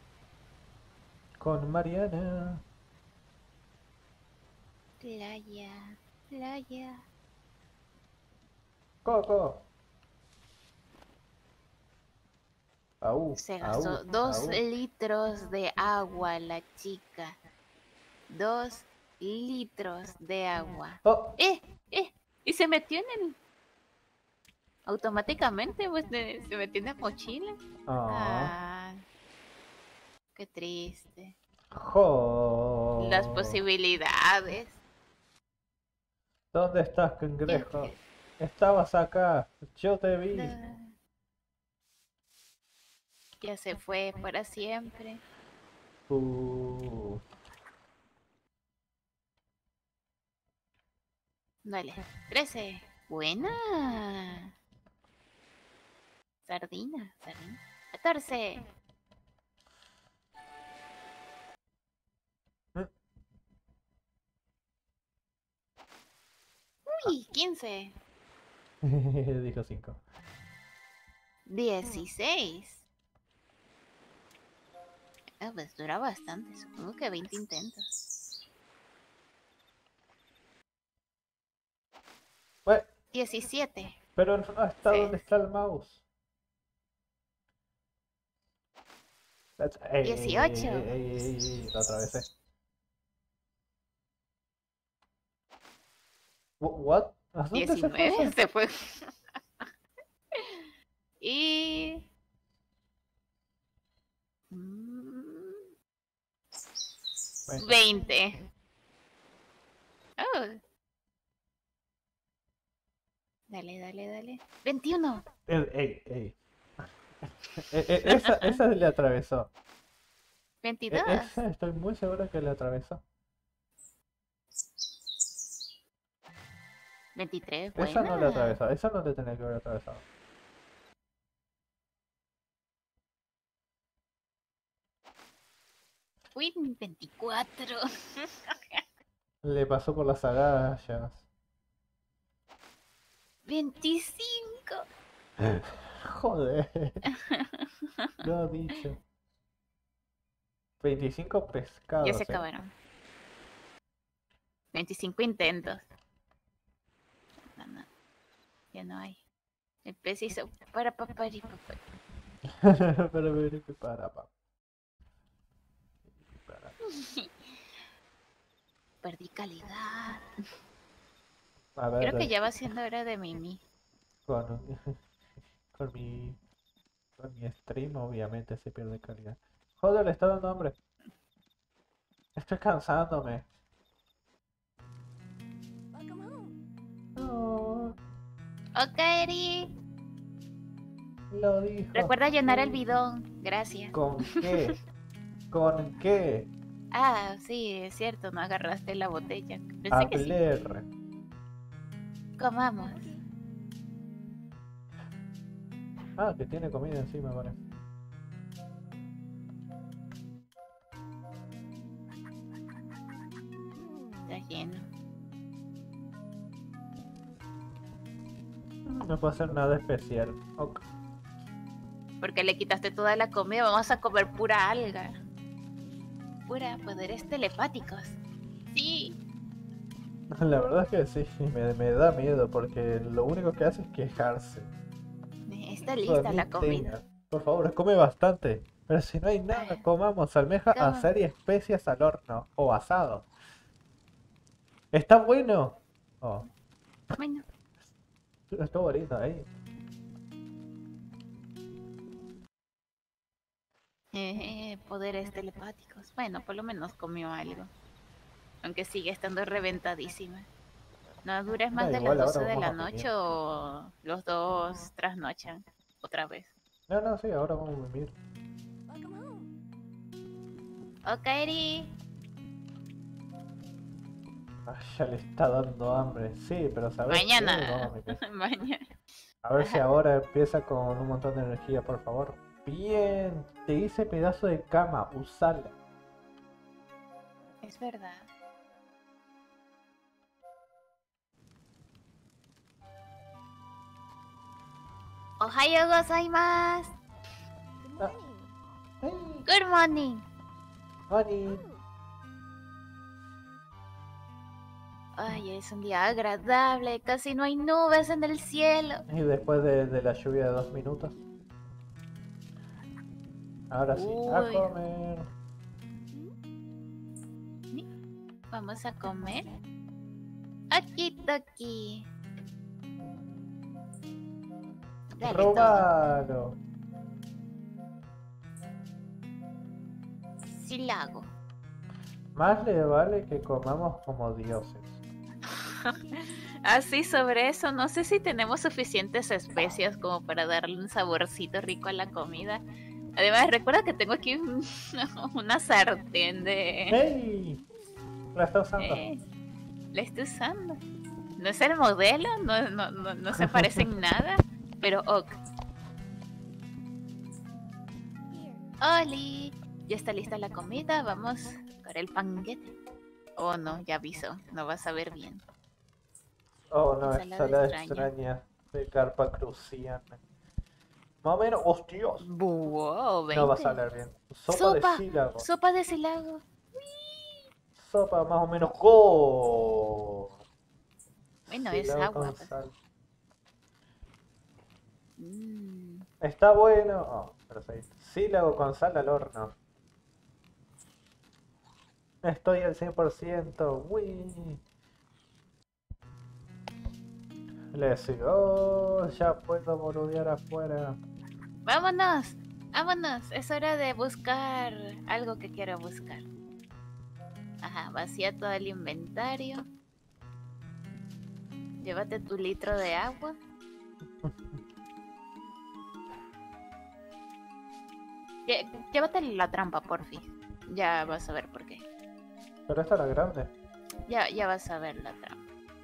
Con Mariana. Playa. Coco. Au, Se au, gastó 2 au. litros de agua la chica. 2 litros de agua. Oh, Y se metió en el... Automáticamente, pues, se metió en la mochila. ah, Ah, qué triste. Las jo. posibilidades. ¿Dónde estás, Ya, cangrejo? Estabas acá, yo te vi. ya se fue para siempre. Uh, Dale. 13. Buena. Sardina. 14. Uy, 15. Dijo 5. 16. Ah, pues dura bastante. Supongo que 20 intentos. Bueno, 17. pero no está Sí. donde está el mouse. Ey, 18. la atravesé. What? ¿A dónde se fue 19. eso? Se fue. Y... 20. Oh. Dale. 21. Ey. Esa le atravesó. 22. Esa estoy muy segura que le atravesó. 23. Esa no le Buena. atravesó, esa no le tenía que haber atravesado. Uy, 24. Le pasó por las agallas. 25. Joder. Lo dicho. 25 pescados. Ya se acabaron. 25 intentos. No. Ya no hay. El pez hizo para papari. Pero ver que para. Perdí calidad. A ver, Creo que ya va siendo hora de Mimi. con, con mi stream obviamente se pierde calidad. Joder, le está dando hambre. Estoy cansándome. No, Ok, Eri. lo dijo. Recuerda llenar el bidón. Gracias. ¿Con qué? ¿Con qué? Ah, sí, es cierto, no agarraste la botella. Pensé que sí. Hablar. Comamos. Ah, que tiene comida encima, vale. Está lleno. No puedo hacer nada especial. Ok. Porque le quitaste toda la comida. Vamos a comer pura alga. pura poderes telepáticos. Sí. La verdad es que sí, me da miedo porque lo único que hace es quejarse. Está Eso de lista mí la comida. tenga. Por favor, come bastante. Pero si no hay nada, comamos almeja, Cama. hacer y especias al horno o asado. ¿Está bueno? Oh, Bueno. está bonito ahí. Poderes telepáticos. Bueno, por lo menos comió algo. Aunque sigue estando reventadísima. ¿No dures más Da de las igual, ahora 12 de vamos la a mimir. noche o los dos trasnochan otra vez? No, no, sí, ahora vamos a mimir. Okairi. Ay, ya le está dando hambre. Sí, pero ¿sabes qué? Vamos Mañana. a mimir. Mañana. A ver si Ajá. ahora empieza con un montón de energía, por favor. Bien, te hice pedazo de cama, usala. Es verdad. Ohayo gozaimasu. Ah, hey, Good morning. Honey. Ay, es un día agradable. Casi no hay nubes en el cielo. Y después de la lluvia de 2 minutos. Ahora sí, a Uy. comer. Vamos a comer. Aquí, toki. Dale todo. Robalo. Sí la hago. Más le vale que comamos como dioses. Así sobre eso, no sé si tenemos suficientes especias como para darle un saborcito rico a la comida. Además, recuerda que tengo aquí una sartén de... ¡Hey! La está usando. La estoy usando. No es el modelo, no se parece en nada, pero ok. ¡Oli! Ya está lista la comida, vamos con el panquete. Oh no, ya aviso, no vas a ver bien. Oh no, Ensalada ensalada extraña de carpa cruciana. Más o menos, hostios. Wow, No vas 20. a hablar bien. Sopa de sílabos. Sopa de silago. Sopa más o menos go. Bueno, es Sílabo agua. con Pues. sal. Mm. Está bueno. Oh, perfecto. Sílabo con sal al horno. Estoy al 100%. Uy. Le sigo. Ya puedo boludear afuera. Vámonos, vámonos. Es hora de buscar algo que quiero buscar. Ajá, vacía todo el inventario. Llévate tu litro de agua. Llévate la trampa, porfi. Ya vas a ver por qué. Pero esta era grande. Ya vas a ver la trampa.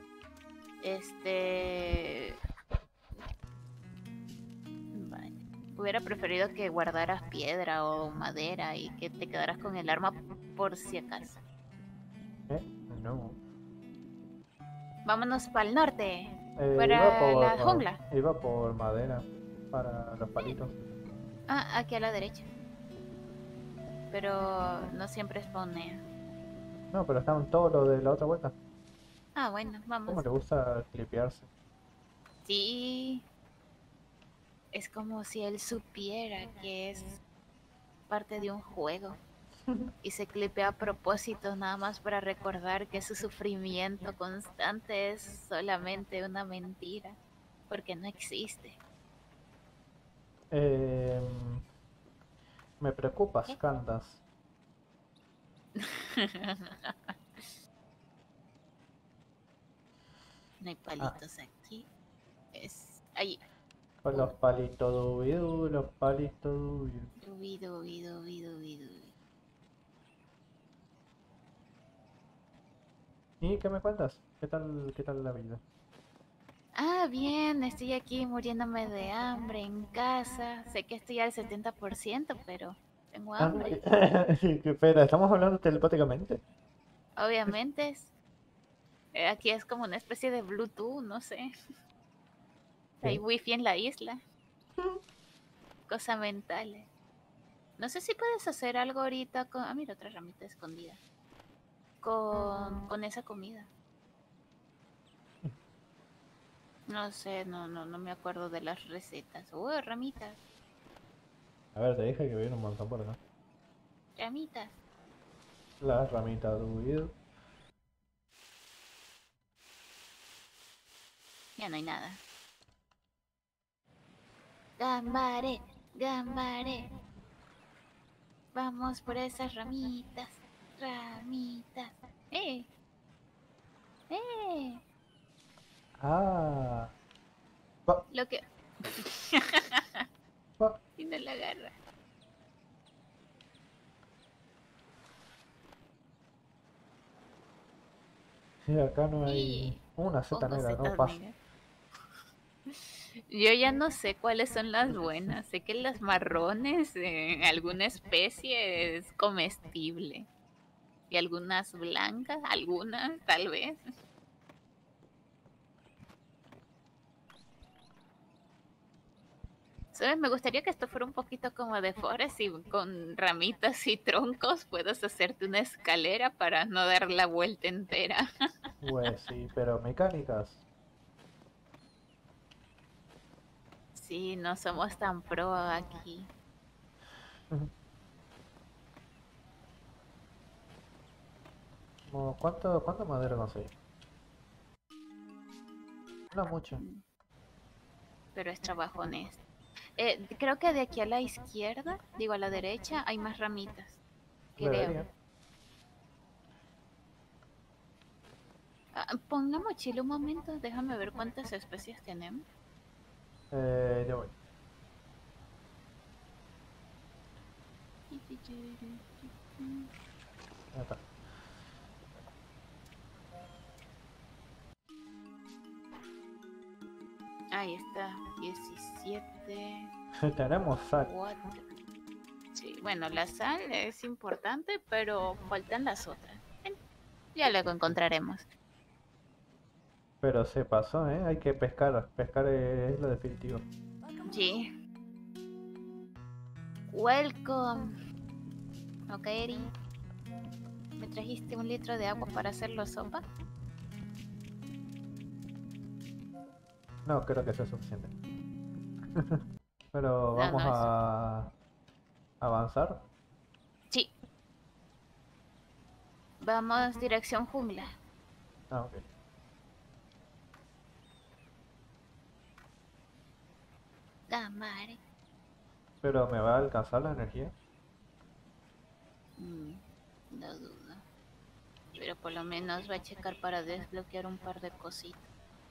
Vale. Hubiera preferido que guardaras piedra o madera y que te quedaras con el arma por si acaso. No. Vámonos para el norte. Iba Para la jungla. Iba por madera para los palitos. Ah, aquí a la derecha. Pero no siempre spawnea. No, pero estaban todos los de la otra vuelta. Ah, bueno, vamos. ¿Cómo le gusta clipearse? Sí. Es como si él supiera que es parte de un juego. Y se clipea a propósito nada más para recordar que su sufrimiento constante es solamente una mentira. Porque no existe. Me preocupas, ¿Qué? Candas. No hay palitos aquí. Es ahí. Con los palitos dubidu, los palitos dubidu. Dubi. ¿Y qué me cuentas? Qué tal la vida? Ah, bien, estoy aquí muriéndome de hambre en casa. Sé que estoy al 70%, pero tengo hambre. Espera, ¿estamos hablando telepáticamente? Obviamente, aquí es como una especie de Bluetooth, no sé. Hay ¿Qué? wifi en la isla. Cosa mental. No sé si puedes hacer algo ahorita con... Ah, mira, otra ramita escondida. Con esa comida. No sé, no me acuerdo de las recetas. Ramitas, A ver, te dije que viene un montón por acá. ramitas. Las ramitas de huido. Ya no hay nada. Gambare, gambare. Vamos por esas ramitas, ramitas. ¡Eh! ¡Eh! Ah. Pa, Lo que... pa. Y no la agarra. Sí, acá no hay Y... una seta Pongo negra, no setas pasa. negras. Yo ya no sé cuáles son las buenas. Sé que las marrones, alguna especie es comestible. Y algunas blancas, algunas tal vez. ¿Sabes? Me gustaría que esto fuera un poquito como de forest y con ramitas y troncos puedas hacerte una escalera para no dar la vuelta entera. Pues sí, pero mecánicas. Sí, no somos tan pro aquí. Como, ¿cuánto madera conseguí? No mucho. Pero es trabajo honesto. Creo que de aquí a la izquierda, digo a la derecha, hay más ramitas. Creo. Debería. Pon la mochila un momento, déjame ver cuántas especies tenemos. Ya voy. Ya está. Ahí está, 17. Tenemos sal. 4. Sí, bueno, la sal es importante, pero faltan las otras. Bueno, ya luego encontraremos. Pero se pasó, ¿eh? Hay que pescar. Pescar es lo definitivo. Sí. Welcome. Ok, Eri. ¿Me trajiste 1 litro de agua para hacerlo sopa? No, creo que eso es suficiente. Pero No, vamos no es. a avanzar. Sí. Vamos dirección jungla. Ah, ok. Gamare. Pero ¿me va a alcanzar la energía? No dudo. Pero por lo menos va a checar para desbloquear un par de cositas.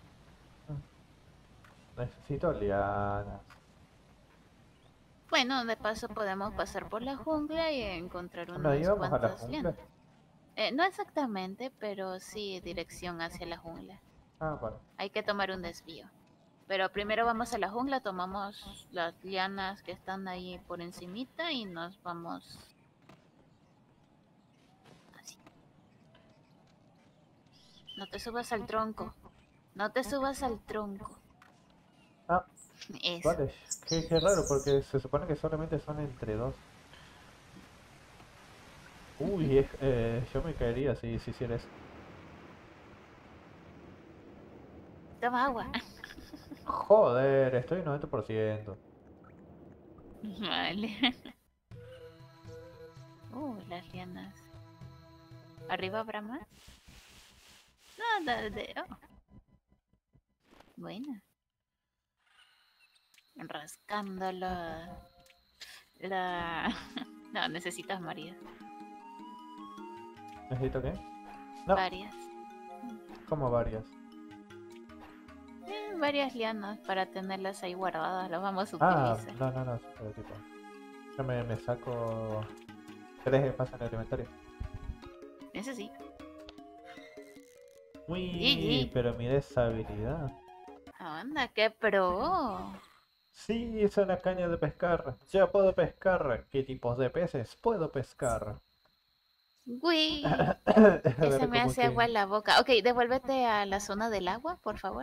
Necesito lianas. Bueno, de paso podemos pasar por la jungla y encontrar ¿No unas íbamos a la cuantas jungla? lianas. No exactamente, pero sí dirección hacia la jungla. Ah, vale. Hay que tomar un desvío. Pero primero vamos a la jungla, tomamos las lianas que están ahí por encimita y nos vamos así. No te subas al tronco. No te subas al tronco. Ah, Eso. vale. Qué raro, porque se supone que solamente son entre dos. Uy, yo me caería si hiciera eso. Toma agua. Joder, estoy 90%. Vale. Las lianas. ¿Arriba habrá más? Nada de... Oh, buena. Rascando la... No, necesitas varias. ¿Necesito qué? No, Varias. como varias. Varias lianas para tenerlas ahí guardadas. Las vamos a Ah, utilizar. no, pero tipo. Yo me saco 3 espacios en el inventario. Eso sí. Uy, GG. pero mi deshabilidad. Anda, qué pro. Sí, es una caña de pescar. Ya puedo pescar. ¿Qué tipos de peces puedo pescar? Uy. A Ese ver, me como hace que... agua en la boca. Ok, devuélvete a la zona del agua, por favor.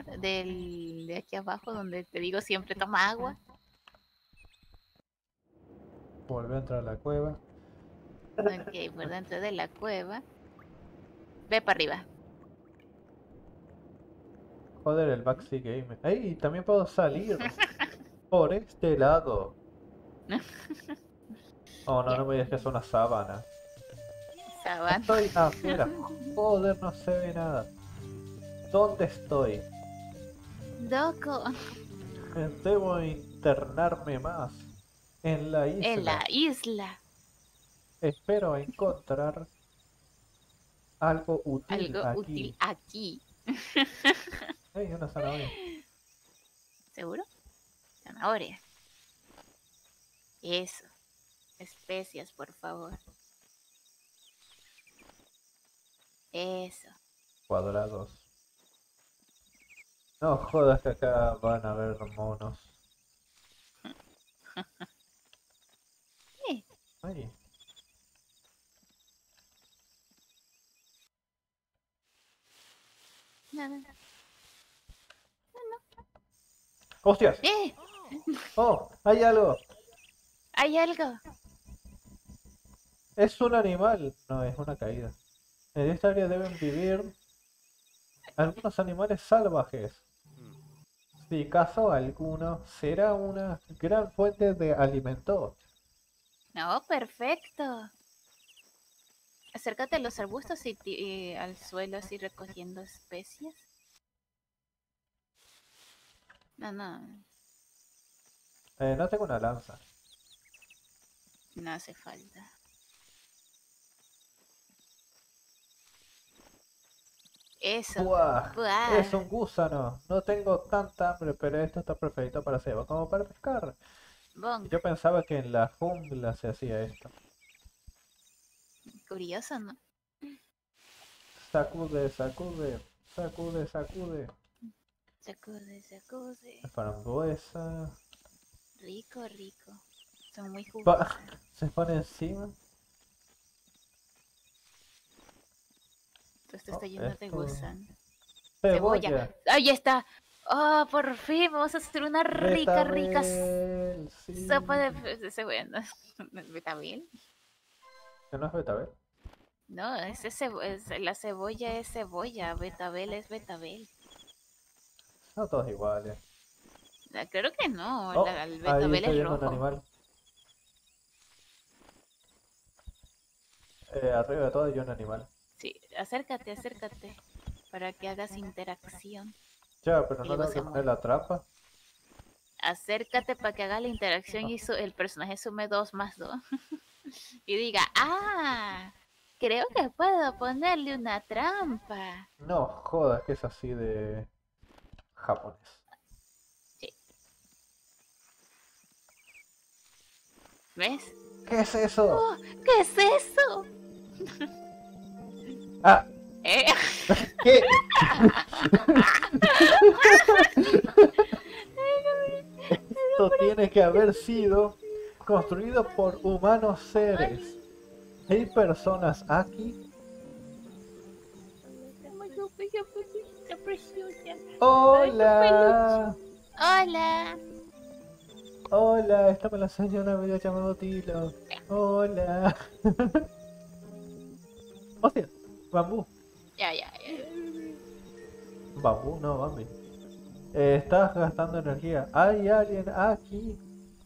De aquí abajo, donde te digo siempre toma agua. Volví a entrar a la cueva. Ok, por dentro de la cueva. Ve para arriba. Joder, el backseat game. ¡Ey! También puedo salir por este lado. Oh, no, Ya, no me digas que es una sábana. sabana. Estoy afuera. Joder, no se ve nada. ¿Dónde estoy? Doco, Debo internarme más en la en la isla. isla. Espero encontrar algo útil Algo útil aquí. aquí. ¡Ey! Una zanahoria. ¿Seguro? Zanahoria. Eso. Especias, por favor. Eso. Cuadrados. No jodas que acá van a haber monos. Eh, Ay. nada. ¡Hostias! ¡Eh! ¡Oh! ¡Hay algo! ¿Hay algo? Es un animal. No, es una caída. En esta área deben vivir algunos animales salvajes. Si cazo alguno, será una gran fuente de alimento. No, perfecto. Acércate a los arbustos y al suelo así recogiendo especias. No, no, No tengo una lanza. no hace falta. Eso. ¡Buah! Buah. Es un gusano. No tengo tanta hambre, pero esto está perfecto para cebo, como para pescar. Bon, Yo pensaba que en la jungla se hacía esto. curioso, ¿no? Sacude, sacude, sacude, sacude. Sacude, sacude. Frambuesa. Rico, rico. Son muy Pa- jugosas. Se pone encima. Esto Oh, está lleno de esto. gusano. Cebolla. Cebolla. Ahí está. Oh, por fin vamos a hacer una rica Betabel. sopa Sí. de cebolla. ¿No? ¿No es betabel? ¿Que no es betabel? No, la cebolla es cebolla, betabel es betabel. No todos iguales. Creo que no, Oh, el ahí betabel estoy es viendo un rojo. animal. Arriba de todo hay un animal. Sí, acércate, para que hagas interacción. Ya, pero Y no luego tengo se que poner muere. la trampa. Acércate para que haga la interacción Oh, y el personaje sume 2 más 2. Y diga, ah, creo que puedo ponerle una trampa. no jodas que es así de japonés. Sí, ¿ves? ¿Qué es eso? ¡Oh! ¿Qué es eso? Ah, ¿Eh? ¿qué? Esto tiene que haber sido construido por humanos seres. ¿Hay personas aquí? Hola. Hola. Hola, esta me la enseñó una video llamado Tilo. Hola. Hostia, bambú. Ya, ya. Bambú, no, Bambi. Estás gastando energía. Hay alguien aquí.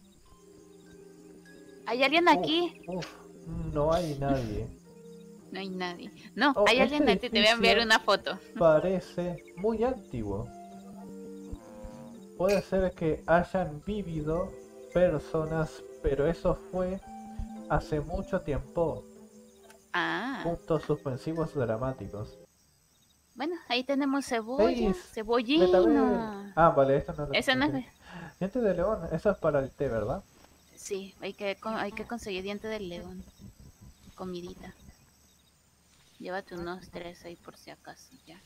¿Hay alguien aquí? Uf, no hay nadie. No hay nadie. No, Oh, hay este alguien aquí. Te voy a enviar edificio una foto. parece muy antiguo. Puede ser que hayan vivido personas, pero eso fue hace mucho tiempo. Ah, Puntos suspensivos dramáticos. bueno, ahí tenemos cebolla. ¡Ey! Betabel. Cebollino. Ah, vale, esto no lo Eso no conseguí. es. Diente de león, eso es para el té, ¿verdad? Sí, hay que conseguir diente del león. Comidita. Llévate unos 3 ahí por si acaso, ya.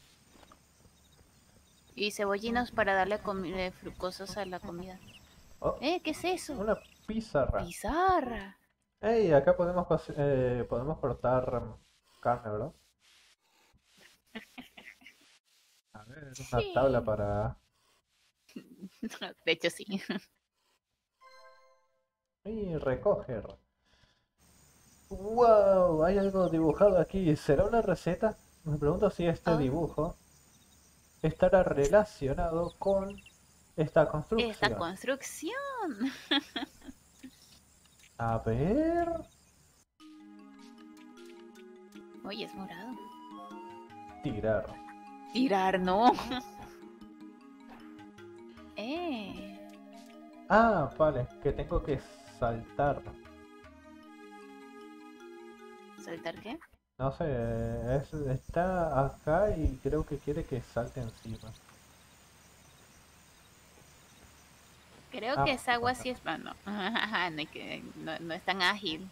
Y cebollinos para darle cosas a la comida. Oh, ¿Qué es eso? una pizarra. Pizarra. ¡Ey! Acá podemos, podemos cortar carne, ¿verdad? A ver, una tabla Sí. para... De hecho, sí. Y recoger. Wow, hay algo dibujado aquí. ¿Será una receta? Me pregunto si este Oh, dibujo estará relacionado con esta esta construcción. construcción. A ver. Oye, es morado. Tirar. Tirar, no. Eh, Ah, vale, que tengo que saltar. ¿Soltar qué? No sé, está acá y creo que quiere que salte encima. Creo que Ah, esa agua bueno. sí es. Ah, no. No, no es tan ágil.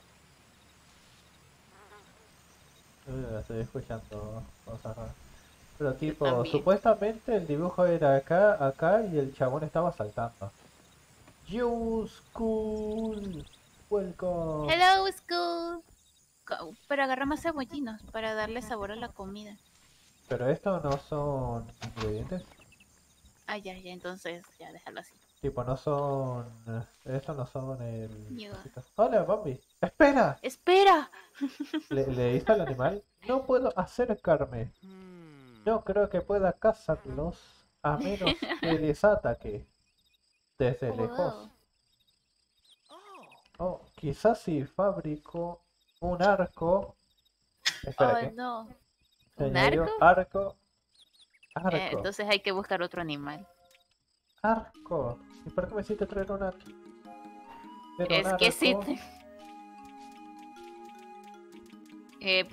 Estoy escuchando cosas raras. Pero Yo tipo, también. supuestamente el dibujo era acá, acá y el chabón estaba saltando. You school, welcome. Hello, school. Pero agarra más cebollinos para darle sabor a la comida. Pero estos no son ingredientes. Ah, ya, entonces ya déjalo así. Tipo, no son. Estos no son el. Yo. Cosito. Hola, Bambi. ¡Espera! ¡Espera! ¿Le dice al animal? No puedo acercarme. No creo que pueda cazarlos a menos que les ataque desde lejos. Wow. Oh, quizás si fabrico un arco. Espera, Oh, ¿qué? no. Se ¿Un arco? añadió arco, arco, Entonces hay que buscar otro animal. arco. ¿Y por qué me hiciste traer una? Quiero un Es que sí. arco. Eh,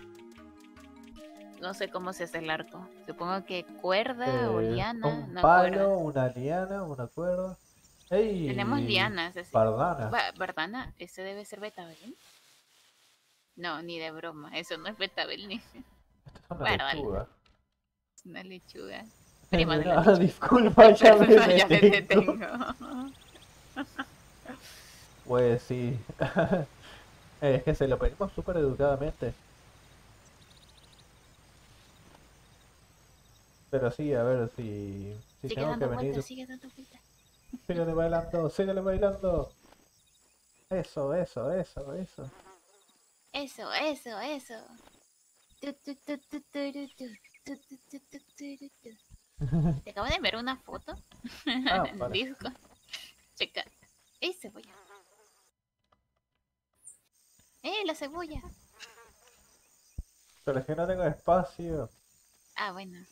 no sé cómo se hace el arco. Supongo que cuerda o liana. Un No, cuerda. palo, una liana, una cuerda. Tenemos ¡Ey! lianas. Pardana. ¿Verdana? ¿Ese debe ser betabel? No, ni de broma. Eso no es betabel ni. Esta es una Bueno, dale. lechuga. Una lechuga. Prima de la No, lechuga. disculpa, ya me Ya te detengo. detengo. Pues sí. Es que se lo pedimos súper educadamente. Pero sí, a ver si Sigue tengo que dando venir. vueltas, sigue dando vueltas. Síguele bailando, síguele bailando. Eso, eso, eso, eso. Eso. Tu, tu, tu, tu, turu, tu, tu, tu, tu, tu, turu, tu. Te acabo de ver una foto Ah, en el vale. disco. Checa. Cebolla! La cebolla! Pero es que no tengo espacio. Ah, bueno.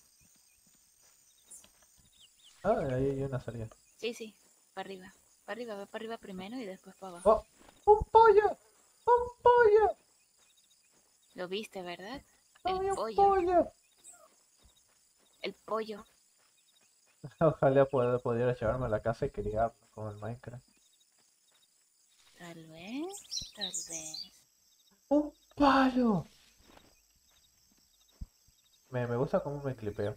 Ah, ahí hay una salida. Sí. Para arriba. Para arriba, ve para arriba primero y después para abajo. ¡Oh! ¡Un pollo! ¡Un pollo! Lo viste, ¿verdad? El ¡Hay un pollo. pollo! El pollo. Ojalá pudiera llevarme a la casa y criarlo como el Minecraft. Tal vez. Tal vez. ¡Un palo! Me gusta cómo me clipeo.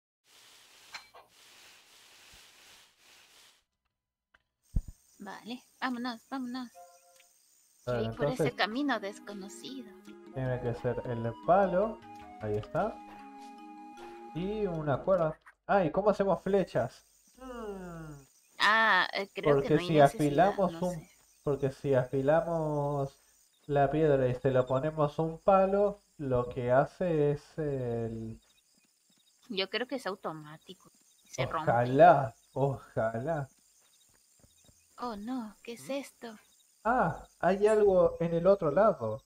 Vale. Vámonos. A Quiero ver, ir por entonces ese camino desconocido. tiene que ser el palo. Ahí está. Y una cuerda. Ah, ¿y cómo hacemos flechas? Ah, creo que Porque no hay si necesidad, afilamos no sé. porque si afilamos la piedra y se lo ponemos un palo, lo que hace es el... Yo creo que es automático. Se rompe. Ojalá, ojalá. Oh no, ¿qué es esto? Ah, hay algo en el otro lado,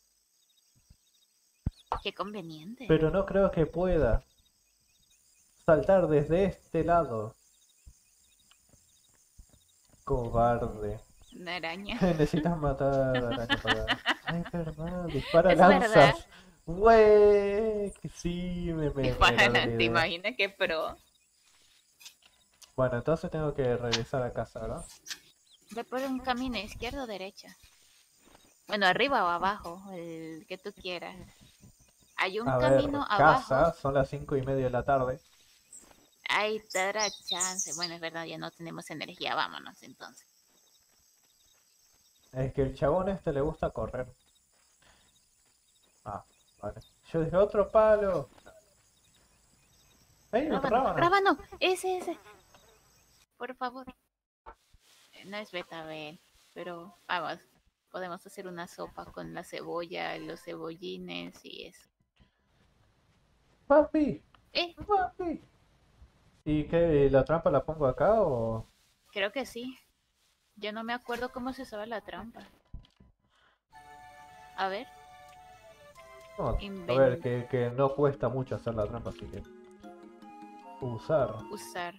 Qué conveniente. pero no creo que pueda saltar desde este lado. Cobarde. Una araña. Necesitas matar a la araña para... Ay, verdad, dispara Es verdad. lanzas. Güey, que sí, me la Para, ¿te olvidé. imaginas que pro? Bueno, entonces tengo que regresar a casa, ¿verdad? Ve por un camino izquierdo o derecha. Bueno, arriba o abajo, el que tú quieras. Hay un A ver, camino abajo. casa, son las 5:30 de la tarde. Ahí te dará chance. Bueno, es verdad, ya no tenemos energía. Vámonos entonces. Es que el chabón este le gusta correr. Ah, vale. Yo dije otro palo. ¡Ey, un Rábano, rábano! rábano. Ese. Por favor. No es betabel. pero vamos, podemos hacer una sopa con la cebolla, los cebollines y eso. Papi, Eh, papi. ¿Y qué? ¿La trampa la pongo acá o...? creo que sí. Yo no me acuerdo cómo se usaba la trampa. A ver, No, a ver, que no cuesta mucho hacer la trampa, así que... Usar. usar.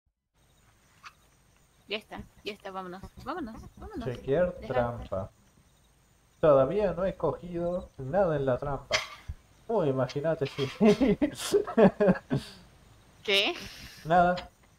Ya está, vámonos, vámonos, vámonos. Chequear Deja- trampa. Todavía no he cogido nada en la trampa. Uy, imagínate si... ¿Qué? Nada.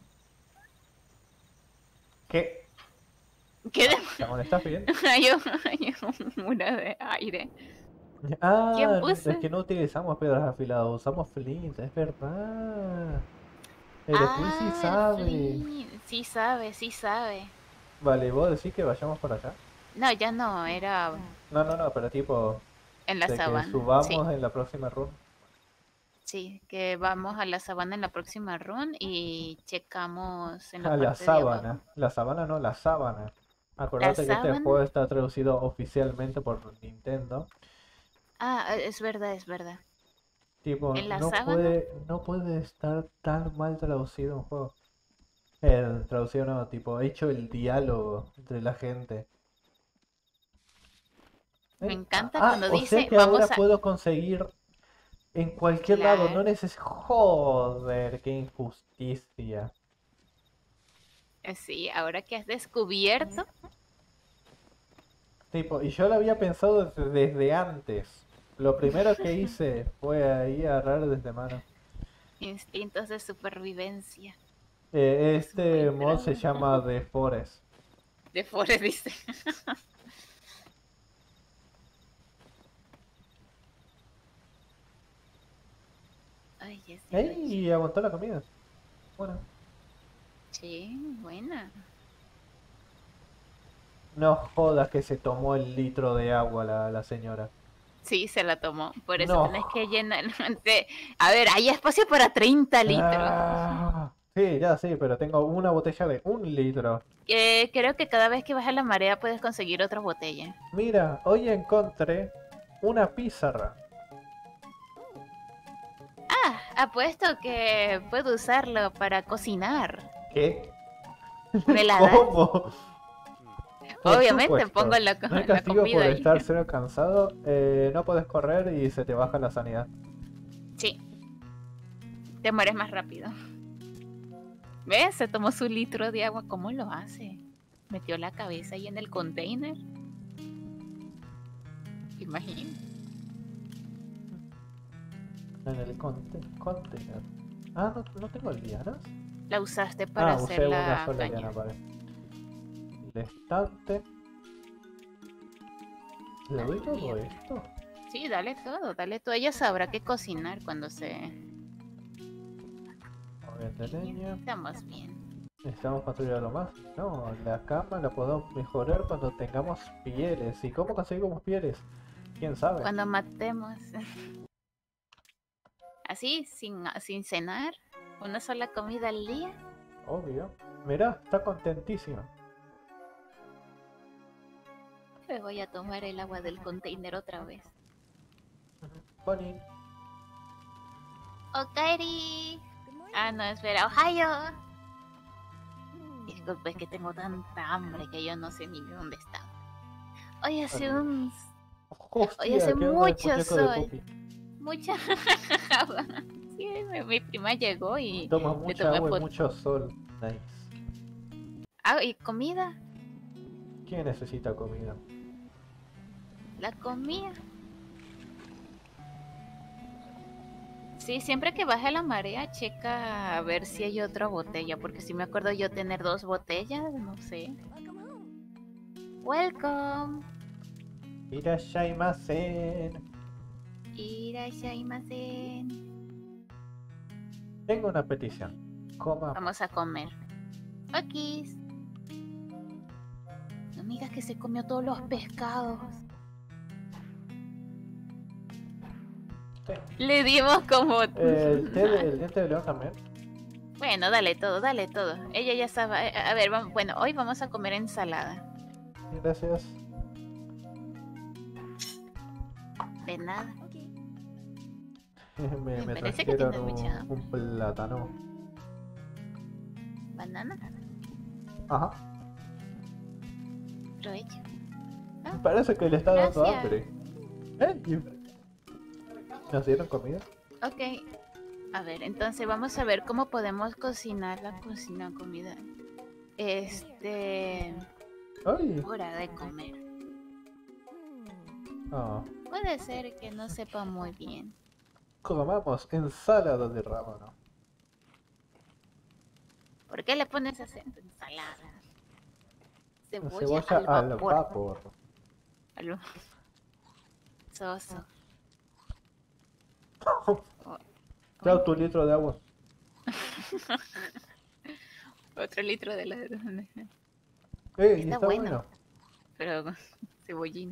¿Qué? ¿Qué ¿Te estás bien? hay un muro de aire. ¿Quién Ah, puso? es que no utilizamos piedras afiladas, usamos flint, es verdad. El Squid sí Ah, el sabe. Flynn. Sí sabe, sí sabe. Vale, ¿vos decís que vayamos para allá? No, ya no, era No, pero tipo, en la de que sabana. Sí, subamos en la próxima run. sí, que vamos a la sabana en la próxima run y checamos en la A la parte de abajo. sábana. La sabana no, la sábana. La Acordate que este sábana. juego está traducido oficialmente por Nintendo. Ah, es verdad, es verdad. Tipo, En la sábana. no puede estar tan mal traducido un juego. Traducido no, tipo, hecho el diálogo entre la gente. Me encanta cuando O sea dice, que vamos ahora a... puedo conseguir en cualquier lado, no Claro, necesito... Joder, qué injusticia. sí, ahora que has descubierto Tipo, y yo lo había pensado desde antes. Lo primero que hice fue ahí agarrar desde mano. instintos de supervivencia. Es muy Este mod se bravo. llama The Forest. De Forest dice. Ay, es de noche. ¡Ey! Aguantó la comida. Bueno, Sí, buena. no jodas que se tomó el litro de agua la señora. Sí, se la tomó. Por eso No. tenés que llenar. A ver, hay espacio para 30 litros. Sí, ya sí, pero tengo una botella de 1 litro. Creo que cada vez que baja la marea puedes conseguir otra botella. Mira, hoy encontré una pizarra. Ah, apuesto que puedo usarlo para cocinar. ¿Qué? ¿Me la das? ¿Cómo? Por Obviamente supuesto. pongo No hay la castigo por comida ahí. estar cero cansado. No puedes correr y se te baja la sanidad. Sí, te mueres más rápido. ¿Ves? Se tomó su litro de agua. ¿Cómo lo hace? Metió la cabeza ahí en el container. Imagínate. En el container. Ah, no tengo lianas. La usaste para hacer Usé una la sola caña. liana, vale. El estante. ¿Le doy todo mierda. esto? Sí, dale todo, dale todo. Ella sabrá qué cocinar cuando se... Obviamente leña. Estamos bien. Necesitamos construir algo más. No, la cama la podemos mejorar cuando tengamos pieles. ¿Y cómo conseguimos pieles? ¿Quién sabe? Cuando matemos... Así, sin cenar, una sola comida al día. Obvio. Mirá, está contentísima. Me voy a tomar el agua del container otra vez. Bonnie. Okaeri. Ah, no, espera, Ohio. Disculpe, es que tengo tanta hambre que yo no sé ni dónde está. Hoy hace un... Hostia, Hoy hace qué onda de mucho muñeco de sol. Pupi. Mucha... Sí, mi prima llegó y... Toma le mucha tomé agua y foto. mucho sol. Nice. Ah, ¿y comida? ¿Quién necesita comida? La comida. Sí, siempre que baje la marea, checa a ver si hay otra botella, porque si me acuerdo yo tener 2 botellas, no sé. Welcome. Irashaimasen. Irashaimasen. Tengo una petición. Coma. Vamos a comer. Okis. No me digas que se comió todos los pescados. Sí. Le dimos como... El diente de león también. Bueno, dale todo, dale todo. Ella ya sabe. A ver, bueno, hoy vamos a comer ensalada. Gracias. De nada. Me parece que trajeron tienes mucha hambre. un plátano. ¿Banana? Ajá. Provecho. Parece que le está dando Gracias. hambre. ¿Nos dieron comida? Ok. A ver, entonces vamos a ver cómo podemos cocinar la comida. Ay. Hora de comer. Ah. Puede ser que no sepa muy bien. Comamos ensalada de rábano. ¿Por qué le pones acento? Ensalada. Cebolla al vapor. Soso. Claro, tu litro de agua. Otro litro de la... Está bueno. Pero con cebollín.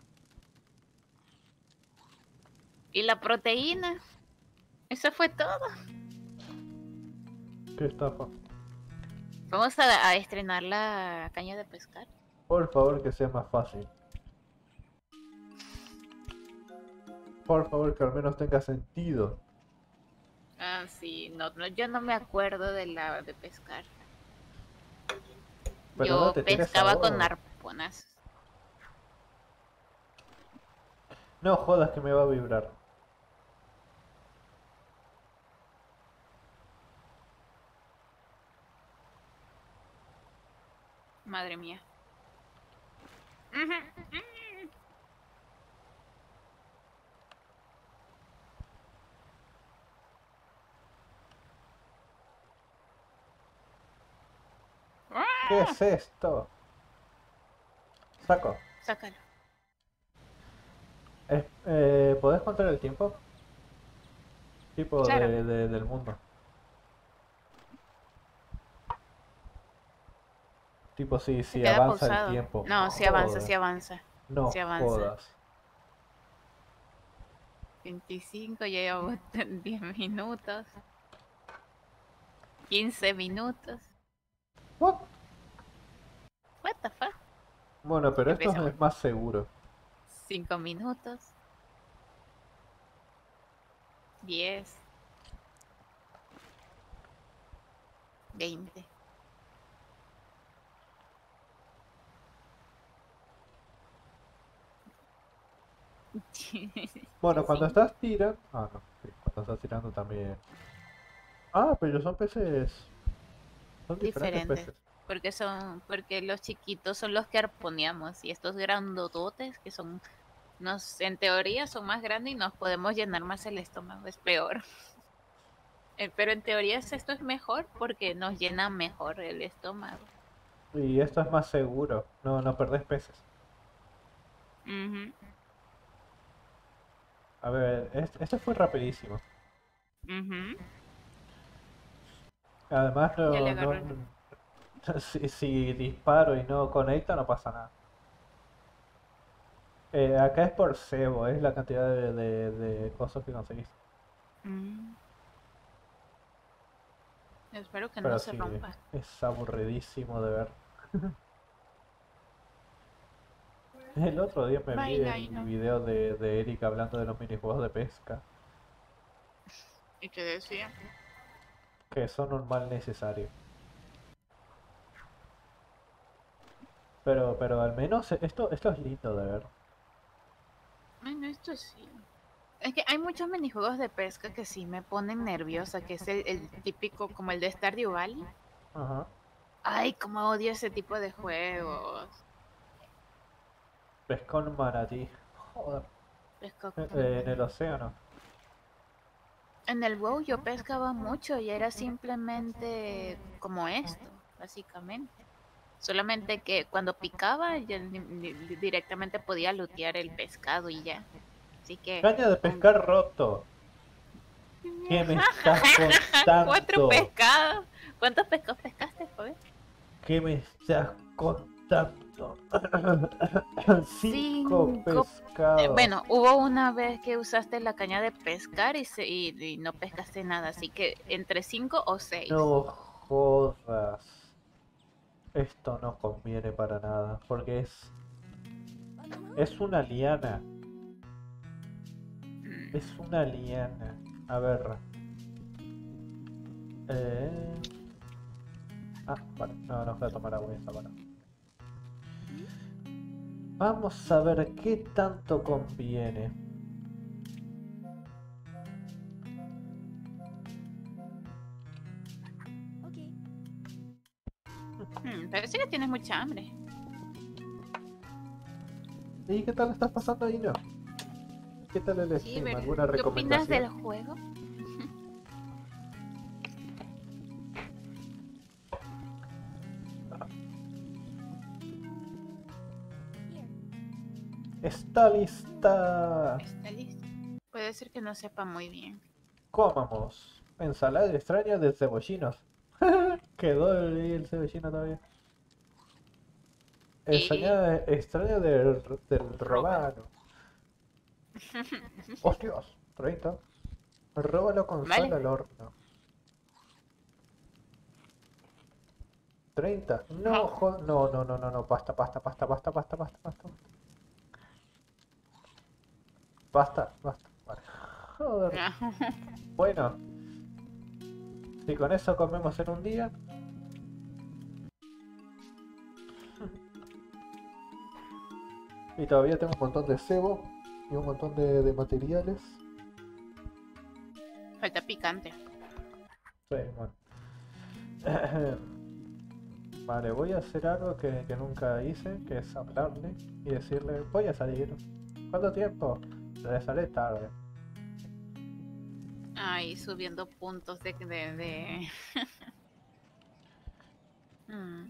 ¿Y la proteína? ¿Eso fue todo? Qué estafa. Vamos a estrenar la caña de pescar. Por favor, que sea más fácil. Por favor, que al menos tenga sentido. Ah, sí, no, yo no me acuerdo de la de pescar. Pero yo no te tires pescaba con ahora. arponas. No jodas que me va a vibrar. Madre mía. ¿Qué es esto? Saco. Sácalo. ¿Podés contar el tiempo? Tipo Claro. del mundo. Tipo si Queda avanza pausado. el tiempo. No, sí avanza, sí avanza. No sí avanza. jodas. 25, ya llevamos 10 minutos. 15 minutos. What? What the fuck? Bueno, pero esto Empezamos. es más seguro. 5 minutos. 10. 20. Bueno, cuando estás tirando... Ah, no. Sí, cuando estás tirando también. Ah, pero son peces... Son diferentes peces. Porque los chiquitos son los que arponeamos y estos grandototes que son, en teoría son más grandes y nos podemos llenar más el estómago, es peor. Pero en teoría esto es mejor porque nos llena mejor el estómago. Y esto es más seguro. No perdés peces. A ver, este fue rapidísimo. Además, Ya le agarré. si disparo y no conecta, no pasa nada. Acá es por cebo, es la cantidad de cosas que conseguís. Espero que Pero no se sí, rompa. es aburridísimo de ver. El otro día me vi el video de Eric hablando de los minijuegos de pesca. ¿Y qué decía? Que son un mal necesario. Pero al menos esto es lindo de ver. Bueno, esto sí. Es que hay muchos minijuegos de pesca que sí me ponen nerviosa, que es el típico como el de Stardew Valley. Ajá. Ay, cómo odio ese tipo de juegos. Pesca un manatí. Joder. En el océano. En el WoW yo pescaba mucho y era simplemente como esto, básicamente. Solamente que cuando picaba ya directamente podía lootear el pescado y ya. Así que... Caña de pescar roto. ¿Qué me estás contando? 4 pescados. ¿Cuántos pescados pescaste, joven? ¿Qué me estás contando? 5 pescados. Bueno, hubo una vez que usaste la caña de pescar y no pescaste nada, así que entre 5 o 6. No jodas. Esto no conviene para nada, porque es una liana. Es una liana. A ver. Vale. No, no voy a tomar agua esa para. Vamos a ver qué tanto conviene. Parece que tienes mucha hambre. ¿Y qué tal estás pasando ahí, no? ¿Qué tal el Sí, stream? pero ¿Alguna ¿qué opinas recomendación? del juego? Está lista. Está listo. Puede ser que no sepa muy bien. Comamos. Ensalada extraña de cebollinos. Quedó el cebollino todavía. Y Ensalada extraña del roba. romano. ¡Hostias! 30. Róbalo con sal Vale. al horno. 30. No, No. no, no, no, no, no. Pasta, pasta, pasta, pasta, pasta, pasta, pasta. Basta, basta. Vale. Joder. Bueno, si con eso comemos en un día. Y todavía tengo un montón de cebo y un montón de materiales. Falta picante. Sí, bueno. Vale, voy a hacer algo que nunca hice, que es hablarle y decirle, voy a salir. ¿Cuánto tiempo? Regresaré tarde. Ay, subiendo puntos de... Mm.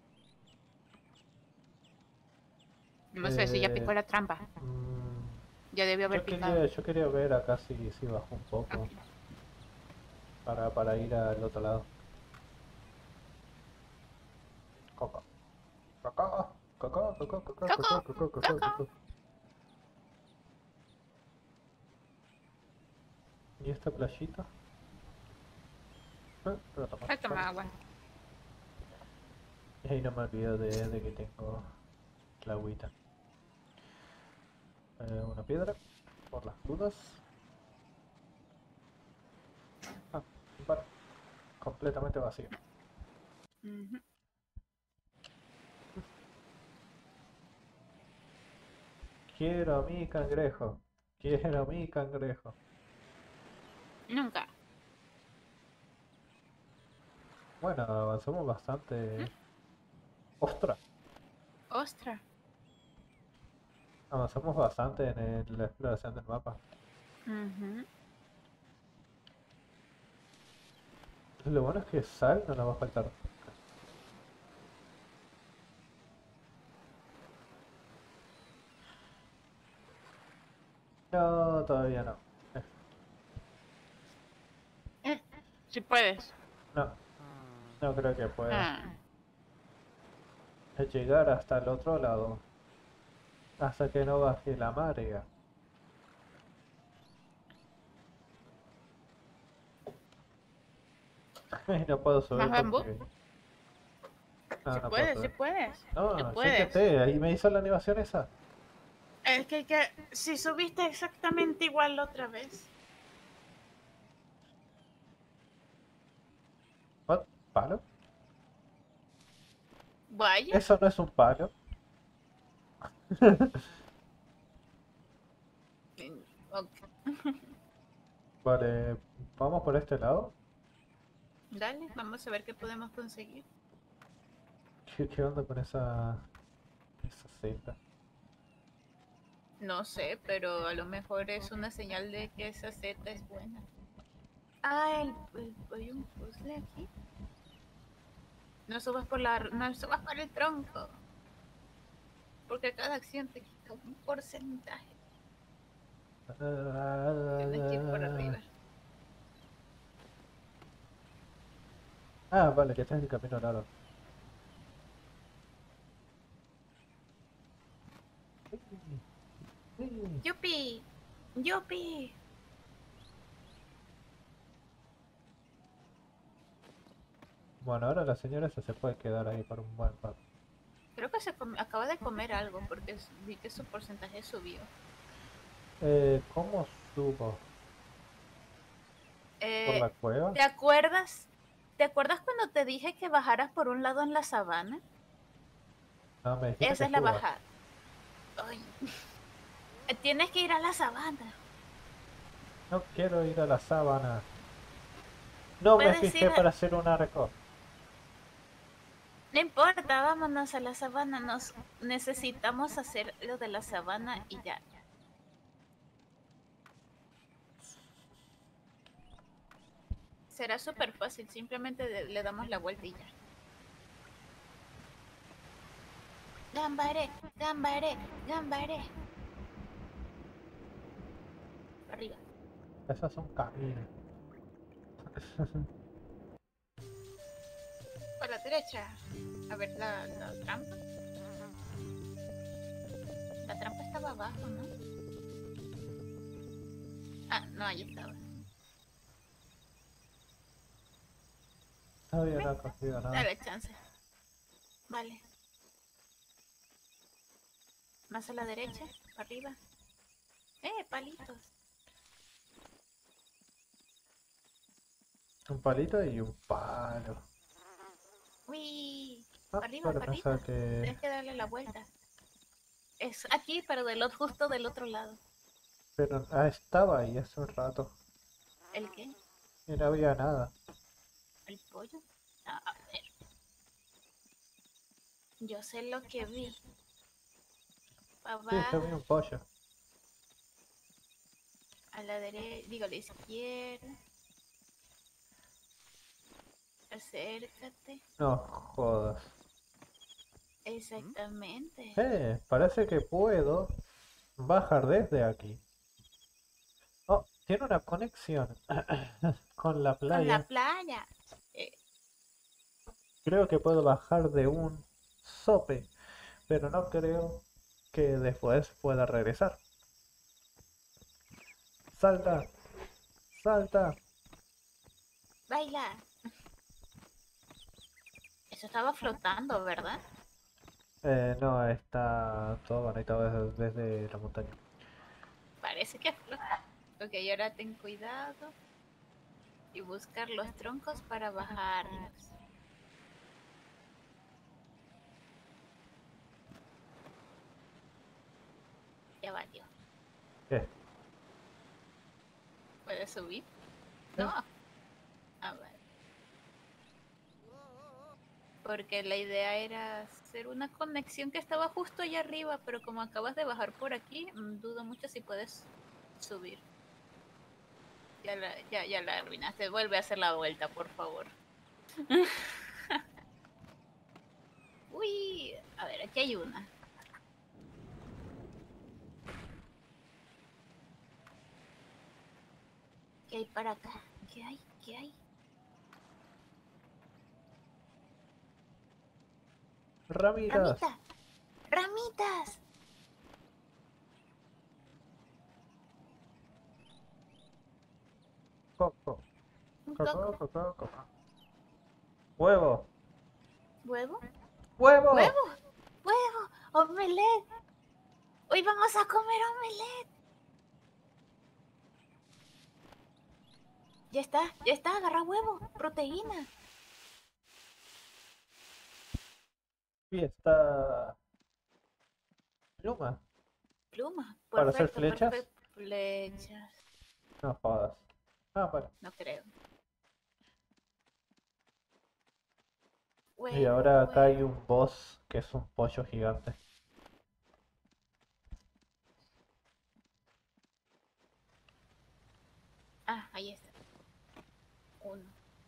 No sé si ya Eh, picó la trampa. Ya debió haber picado. yo quería ver acá si bajó un poco Ok. para ir al otro lado. Coco. Coco. Coco, coco, coco, ¡Coco! coco, coco, coco, ¡Coco! coco. ¿Y esta playita? Pero toma. Ay, toma agua. Y ahí no me olvido de que tengo la agüita. Una piedra, por las dudas. Vale. Completamente vacío. Ujú. Quiero mi cangrejo. Quiero mi cangrejo. Nunca. Bueno, avanzamos bastante. ¡Ostras! Ostra. Avanzamos bastante en la exploración del mapa. Ujú. Lo bueno es que sal no nos va a faltar. No, todavía no. Si puedes. No, no creo que pueda. Ah. Es llegar hasta el otro lado. Hasta que no baje la marea. No puedo ¿Más subir bambú? porque... No, Si no puedo puedes, si subir. puedes. Si No, ya puedes. intenté. Ahí me hizo la animación esa. Es que si subiste exactamente igual la otra vez. ¿What? ¿Palo? Vaya. Eso no es un palo. Ok. Vale, vamos por este lado. Dale, vamos a ver qué podemos conseguir. ¿Qué onda con esa seta? No sé, pero a lo mejor es una señal de que esa seta es buena. Ah, hay un puzzle aquí. No subas por el tronco. Porque cada acción te quita un porcentaje. Tienes que ir por arriba. Vale, que está en el camino largo. ¡Yupi! ¡Yupi! Bueno, ahora la señora esa se puede quedar ahí por un buen rato. Creo que acaba de comer algo porque vi que su porcentaje subió. ¿Cómo subo? ¿Por Eh, la cueva? ¿Te acuerdas? ¿Te acuerdas cuando te dije que bajaras por un lado en la sabana? No, me dijiste Esa que es la suba. bajada. Ay, tienes que ir a la sabana. No quiero ir a la sábana. No me Puedes fijé ir para hacer un arco. No importa, vámonos a la sabana. Nos necesitamos hacer lo de la sabana y ya. Será súper fácil, simplemente le damos la vuelta y ya. Gambaré, gambaré, gambaré. Arriba. Eso es un camino. Por la derecha. A ver, la trampa. La trampa estaba abajo, ¿no? Ah, no, ahí estaba. Todavía no Ven, he cogido nada. dale chance. Vale. Más a la derecha, arriba. Palitos. Un palito y un palo. Uy. Ah, Arriba, pero para no arriba. saqué. Tienes que darle la vuelta. Es aquí, pero justo del otro lado. Pero estaba ahí hace un rato. ¿El qué? Y no había nada. ¿El pollo? A ver. Yo sé lo que vi. Sí, Papá, yo vi un pollo. a la derecha, digo a la izquierda. Acércate. No jodas. Exactamente. Parece que puedo bajar desde aquí. Oh, tiene una conexión con la Con la playa. playa. Eh, Creo que puedo bajar de un sope, pero no creo que después pueda regresar. Salta, salta. baila. Eso estaba flotando, ¿verdad? No, está todo conectado desde la montaña. Parece que flota. Ok, ahora ten cuidado y buscar los troncos para bajarlos. Ya valió. ¿Qué? ¿Puedes subir? No. ¿Eh? A ver. Porque la idea era hacer una conexión que estaba justo allá arriba, pero como acabas de bajar por aquí, dudo mucho si puedes subir. Ya la arruinaste. Vuelve a hacer la vuelta, por favor. Uy, a ver, aquí hay una. ¿Qué hay para acá? ¿Qué hay? ¿Qué hay? Ramitas. ¡Ramitas! ¡Ramitas! Coco. Un Coco, coco. coco, coco. Huevo. ¿Huevo? ¡Huevo! ¡Huevo! ¡Huevo! ¡Omelette! ¡Hoy vamos a comer omelette! Ya está, agarra huevo, proteína. Y está pluma. Pluma, ¿Para hacer perfecto, flechas? perfecto. Flechas, No jodas. Ah, bueno. no creo. Y Huevo, ahora acá hay huevo. un boss que es un pollo gigante. Ah, ahí está. Uno.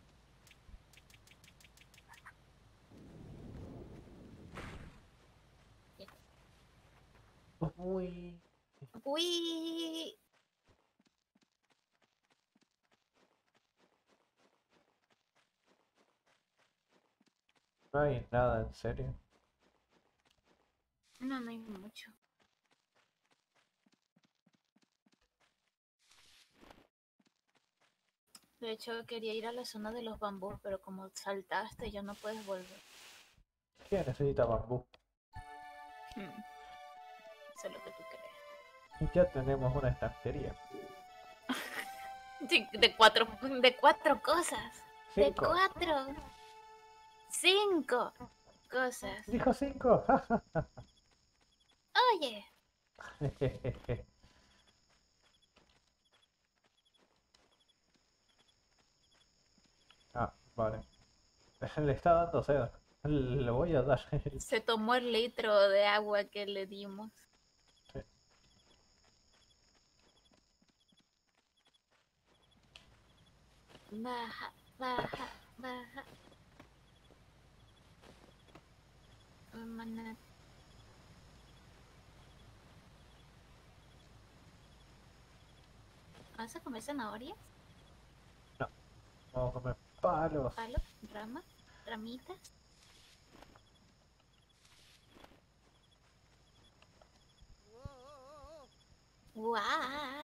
Uy. Uy. No hay nada, en serio. No, no hay mucho. De hecho, quería ir a la zona de los bambús, pero como saltaste, ya no puedes volver. ¿Quién necesita bambú? Eso es lo que tú crees. Y ya tenemos una estantería. De cuatro cosas. De 5. cuatro. 5 cosas. Dijo 5. Oye. Ah, vale. Le está dando sed. Le voy a dar. Se tomó el litro de agua que le dimos. Sí. Baja, baja, baja. Maná. ¿Vas a comer zanahorias? No, vamos a comer palos. ¿Palos? ¿Ramas? ¿Ramitas? ¡Guau!